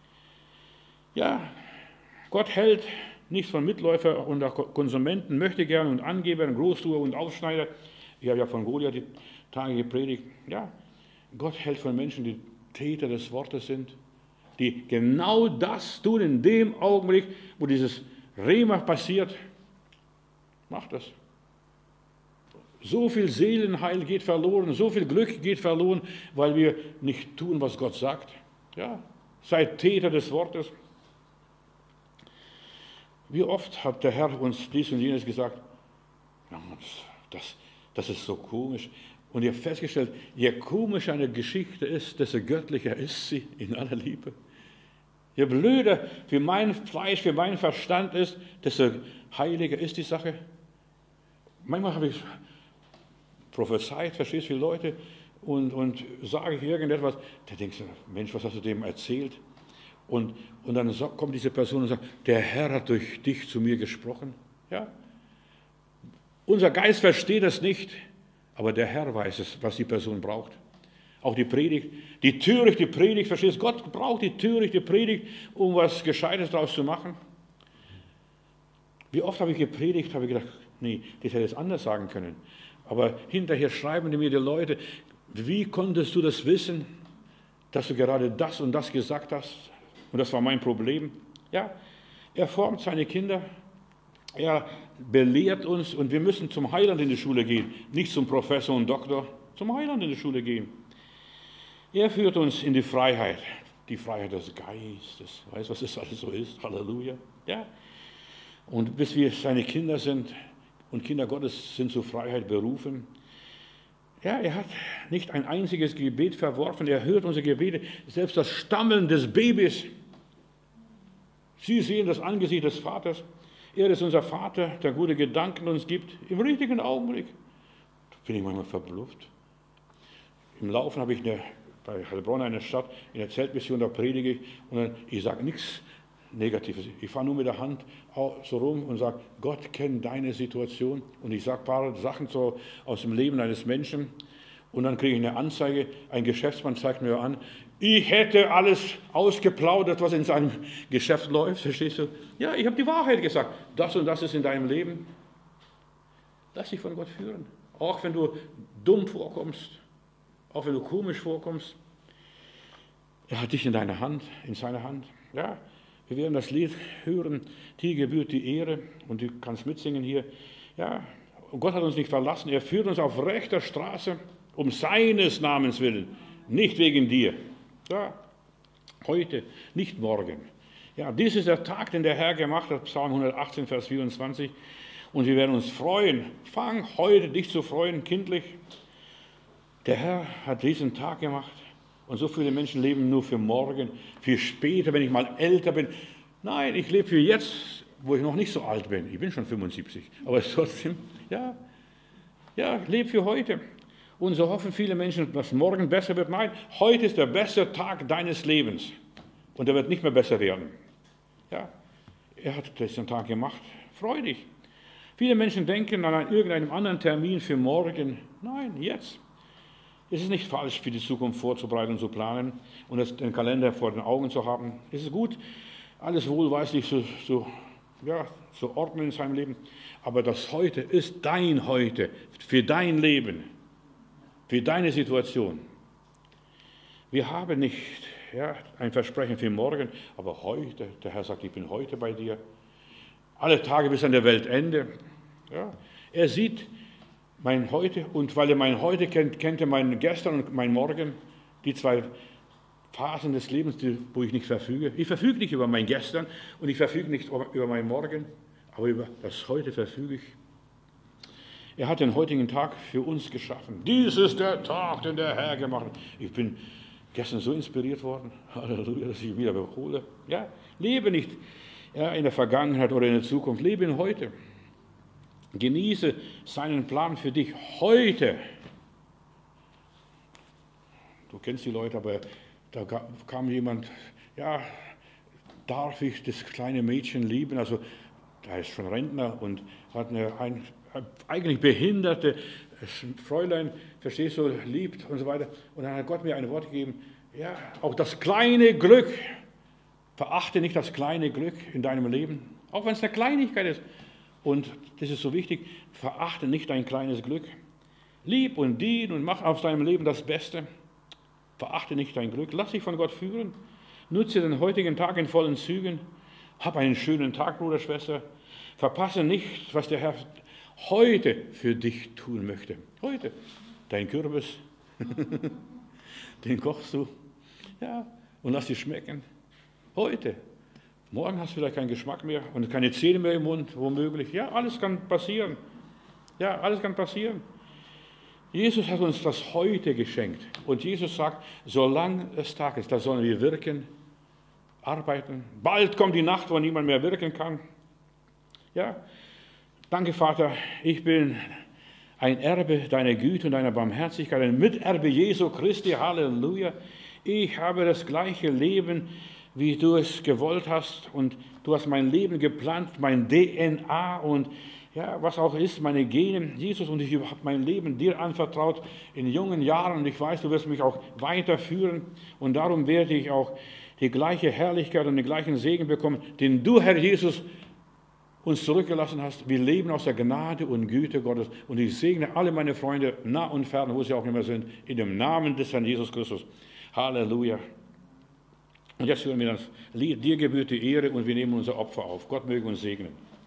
[SPEAKER 1] Ja, Gott hält nichts von Mitläufer und Konsumenten, Möchtegern und Angebern, Großtuer und Aufschneider. Ich habe ja von Goliath die, Tage gepredigt. Ja, Gott hält von Menschen, die Täter des Wortes sind, die genau das tun in dem Augenblick, wo dieses Rema passiert. Macht das. So viel Seelenheil geht verloren, so viel Glück geht verloren, weil wir nicht tun, was Gott sagt. Ja, seid Täter des Wortes. Wie oft hat der Herr uns dies und jenes gesagt? Ja, das, das ist so komisch. Und ihr habt festgestellt, je komischer eine Geschichte ist, desto göttlicher ist sie in aller Liebe. Je blöder für mein Fleisch, für meinen Verstand ist, desto heiliger ist die Sache. Manchmal habe ich prophezeit, verstehst du, viele Leute, und, und sage ich irgendetwas, da denkst du, Mensch, was hast du dem erzählt? Und, und dann kommt diese Person und sagt, der Herr hat durch dich zu mir gesprochen. Ja? Unser Geist versteht es nicht, aber der Herr weiß es, was die Person braucht. Auch die Predigt, die törichte Predigt, verstehst du, Gott braucht die törichte Predigt, um was Gescheites daraus zu machen. Wie oft habe ich gepredigt, habe ich gedacht, nee, das hätte ich anders sagen können. Aber hinterher schreiben mir die Leute, wie konntest du das wissen, dass du gerade das und das gesagt hast? Und das war mein Problem. Ja, er formt seine Kinder, er belehrt uns und wir müssen zum Heiland in die Schule gehen, nicht zum Professor und Doktor, zum Heiland in die Schule gehen. Er führt uns in die Freiheit, die Freiheit des Geistes. Weißt du, was das alles so ist? Halleluja. Ja. Und bis wir seine Kinder sind und Kinder Gottes sind zur Freiheit berufen. Ja, er hat nicht ein einziges Gebet verworfen, er hört unsere Gebete, selbst das Stammeln des Babys. Sie sehen das Angesicht des Vaters. Er ist unser Vater, der gute Gedanken uns gibt, im richtigen Augenblick. Da bin ich manchmal verblüfft. Im Laufen habe ich eine, bei Heilbronn, eine Stadt, in der Zeltmission, da predige ich und dann, ich sage nichts Negatives. Ich fahre nur mit der Hand so rum und sage, Gott kennt deine Situation. Und ich sage ein paar Sachen so aus dem Leben eines Menschen. Und dann kriege ich eine Anzeige, ein Geschäftsmann zeigt mir an, ich hätte alles ausgeplaudert, was in seinem Geschäft läuft, verstehst du? Ja, ich habe die Wahrheit gesagt. Das und das ist in deinem Leben. Lass dich von Gott führen. Auch wenn du dumm vorkommst, auch wenn du komisch vorkommst. Er hat dich in deiner Hand, in seiner Hand. Ja, wir werden das Lied hören, dir gebührt die Ehre, und du kannst mitsingen hier. Ja, und Gott hat uns nicht verlassen, er führt uns auf rechter Straße, um seines Namens willen, nicht wegen dir. Ja, heute, nicht morgen. Ja, dies ist der Tag, den der Herr gemacht hat, Psalm hundertachtzehn, Vers vierundzwanzig. Und wir werden uns freuen. Fang heute dich zu freuen, kindlich. Der Herr hat diesen Tag gemacht. Und so viele Menschen leben nur für morgen, für später, wenn ich mal älter bin. Nein, ich lebe für jetzt, wo ich noch nicht so alt bin. Ich bin schon fünfundsiebzig. Aber trotzdem, ja, ja, ich lebe für heute. Und so hoffen viele Menschen, dass morgen besser wird. Nein, heute ist der beste Tag deines Lebens. Und er wird nicht mehr besser werden. Ja, er hat diesen Tag gemacht. Freu dich. Viele Menschen denken an irgendeinem anderen Termin für morgen. Nein, jetzt. Es ist nicht falsch, für die Zukunft vorzubereiten und zu planen und das, den Kalender vor den Augen zu haben. Es ist gut, alles wohlweislich zu, zu, ja, zu ordnen in seinem Leben. Aber das Heute ist dein Heute, für dein Leben, für deine Situation. Wir haben nicht ja, ein Versprechen für morgen, aber heute, der Herr sagt, ich bin heute bei dir. Alle Tage bis an der Weltende. Ja, er sieht mein Heute, und weil er mein Heute kennt, kennt er mein Gestern und mein Morgen, die zwei Phasen des Lebens, die, wo ich nicht verfüge. Ich verfüge nicht über mein Gestern und ich verfüge nicht über mein Morgen, aber über das Heute verfüge ich. Er hat den heutigen Tag für uns geschaffen. Dies ist der Tag, den der Herr gemacht hat. Ich bin gestern so inspiriert worden, Halleluja, dass ich wieder wiederhole. Ja, lebe nicht ja, in der Vergangenheit oder in der Zukunft, lebe in heute. Genieße seinen Plan für dich heute. Du kennst die Leute, aber da kam jemand, ja, darf ich das kleine Mädchen lieben? Also, da ist schon Rentner und hat eine ein, eigentlich behinderte Fräulein, verstehst du, liebt und so weiter. Und dann hat Gott mir ein Wort gegeben, ja, auch das kleine Glück, verachte nicht das kleine Glück in deinem Leben, auch wenn es eine Kleinigkeit ist. Und das ist so wichtig, verachte nicht dein kleines Glück. Lieb und dien und mach aus deinem Leben das Beste. Verachte nicht dein Glück. Lass dich von Gott führen. Nutze den heutigen Tag in vollen Zügen. Hab einen schönen Tag, Bruder, Schwester. Verpasse nicht, was der Herr heute für dich tun möchte. Heute. Dein Kürbis, den kochst du. Ja, und lass dich schmecken. Heute. Morgen hast du vielleicht keinen Geschmack mehr und keine Zähne mehr im Mund, womöglich. Ja, alles kann passieren. Ja, alles kann passieren. Jesus hat uns das heute geschenkt. Und Jesus sagt, solange es Tag ist, da sollen wir wirken, arbeiten. Bald kommt die Nacht, wo niemand mehr wirken kann. Ja, danke, Vater, ich bin ein Erbe deiner Güte und deiner Barmherzigkeit, ein Miterbe Jesu Christi, Halleluja. Ich habe das gleiche Leben, wie du es gewollt hast, und du hast mein Leben geplant, mein D N A und ja, was auch ist, meine Gene, Jesus, und ich habe mein Leben dir anvertraut in jungen Jahren, und ich weiß, du wirst mich auch weiterführen, und darum werde ich auch die gleiche Herrlichkeit und den gleichen Segen bekommen, den du, Herr Jesus, uns zurückgelassen hast. Wir leben aus der Gnade und Güte Gottes, und ich segne alle meine Freunde, nah und fern, wo sie auch immer sind, in dem Namen des Herrn Jesus Christus. Halleluja. Und jetzt hören wir das Lied, dir gebührt die Ehre, und wir nehmen unser Opfer auf. Gott möge uns segnen.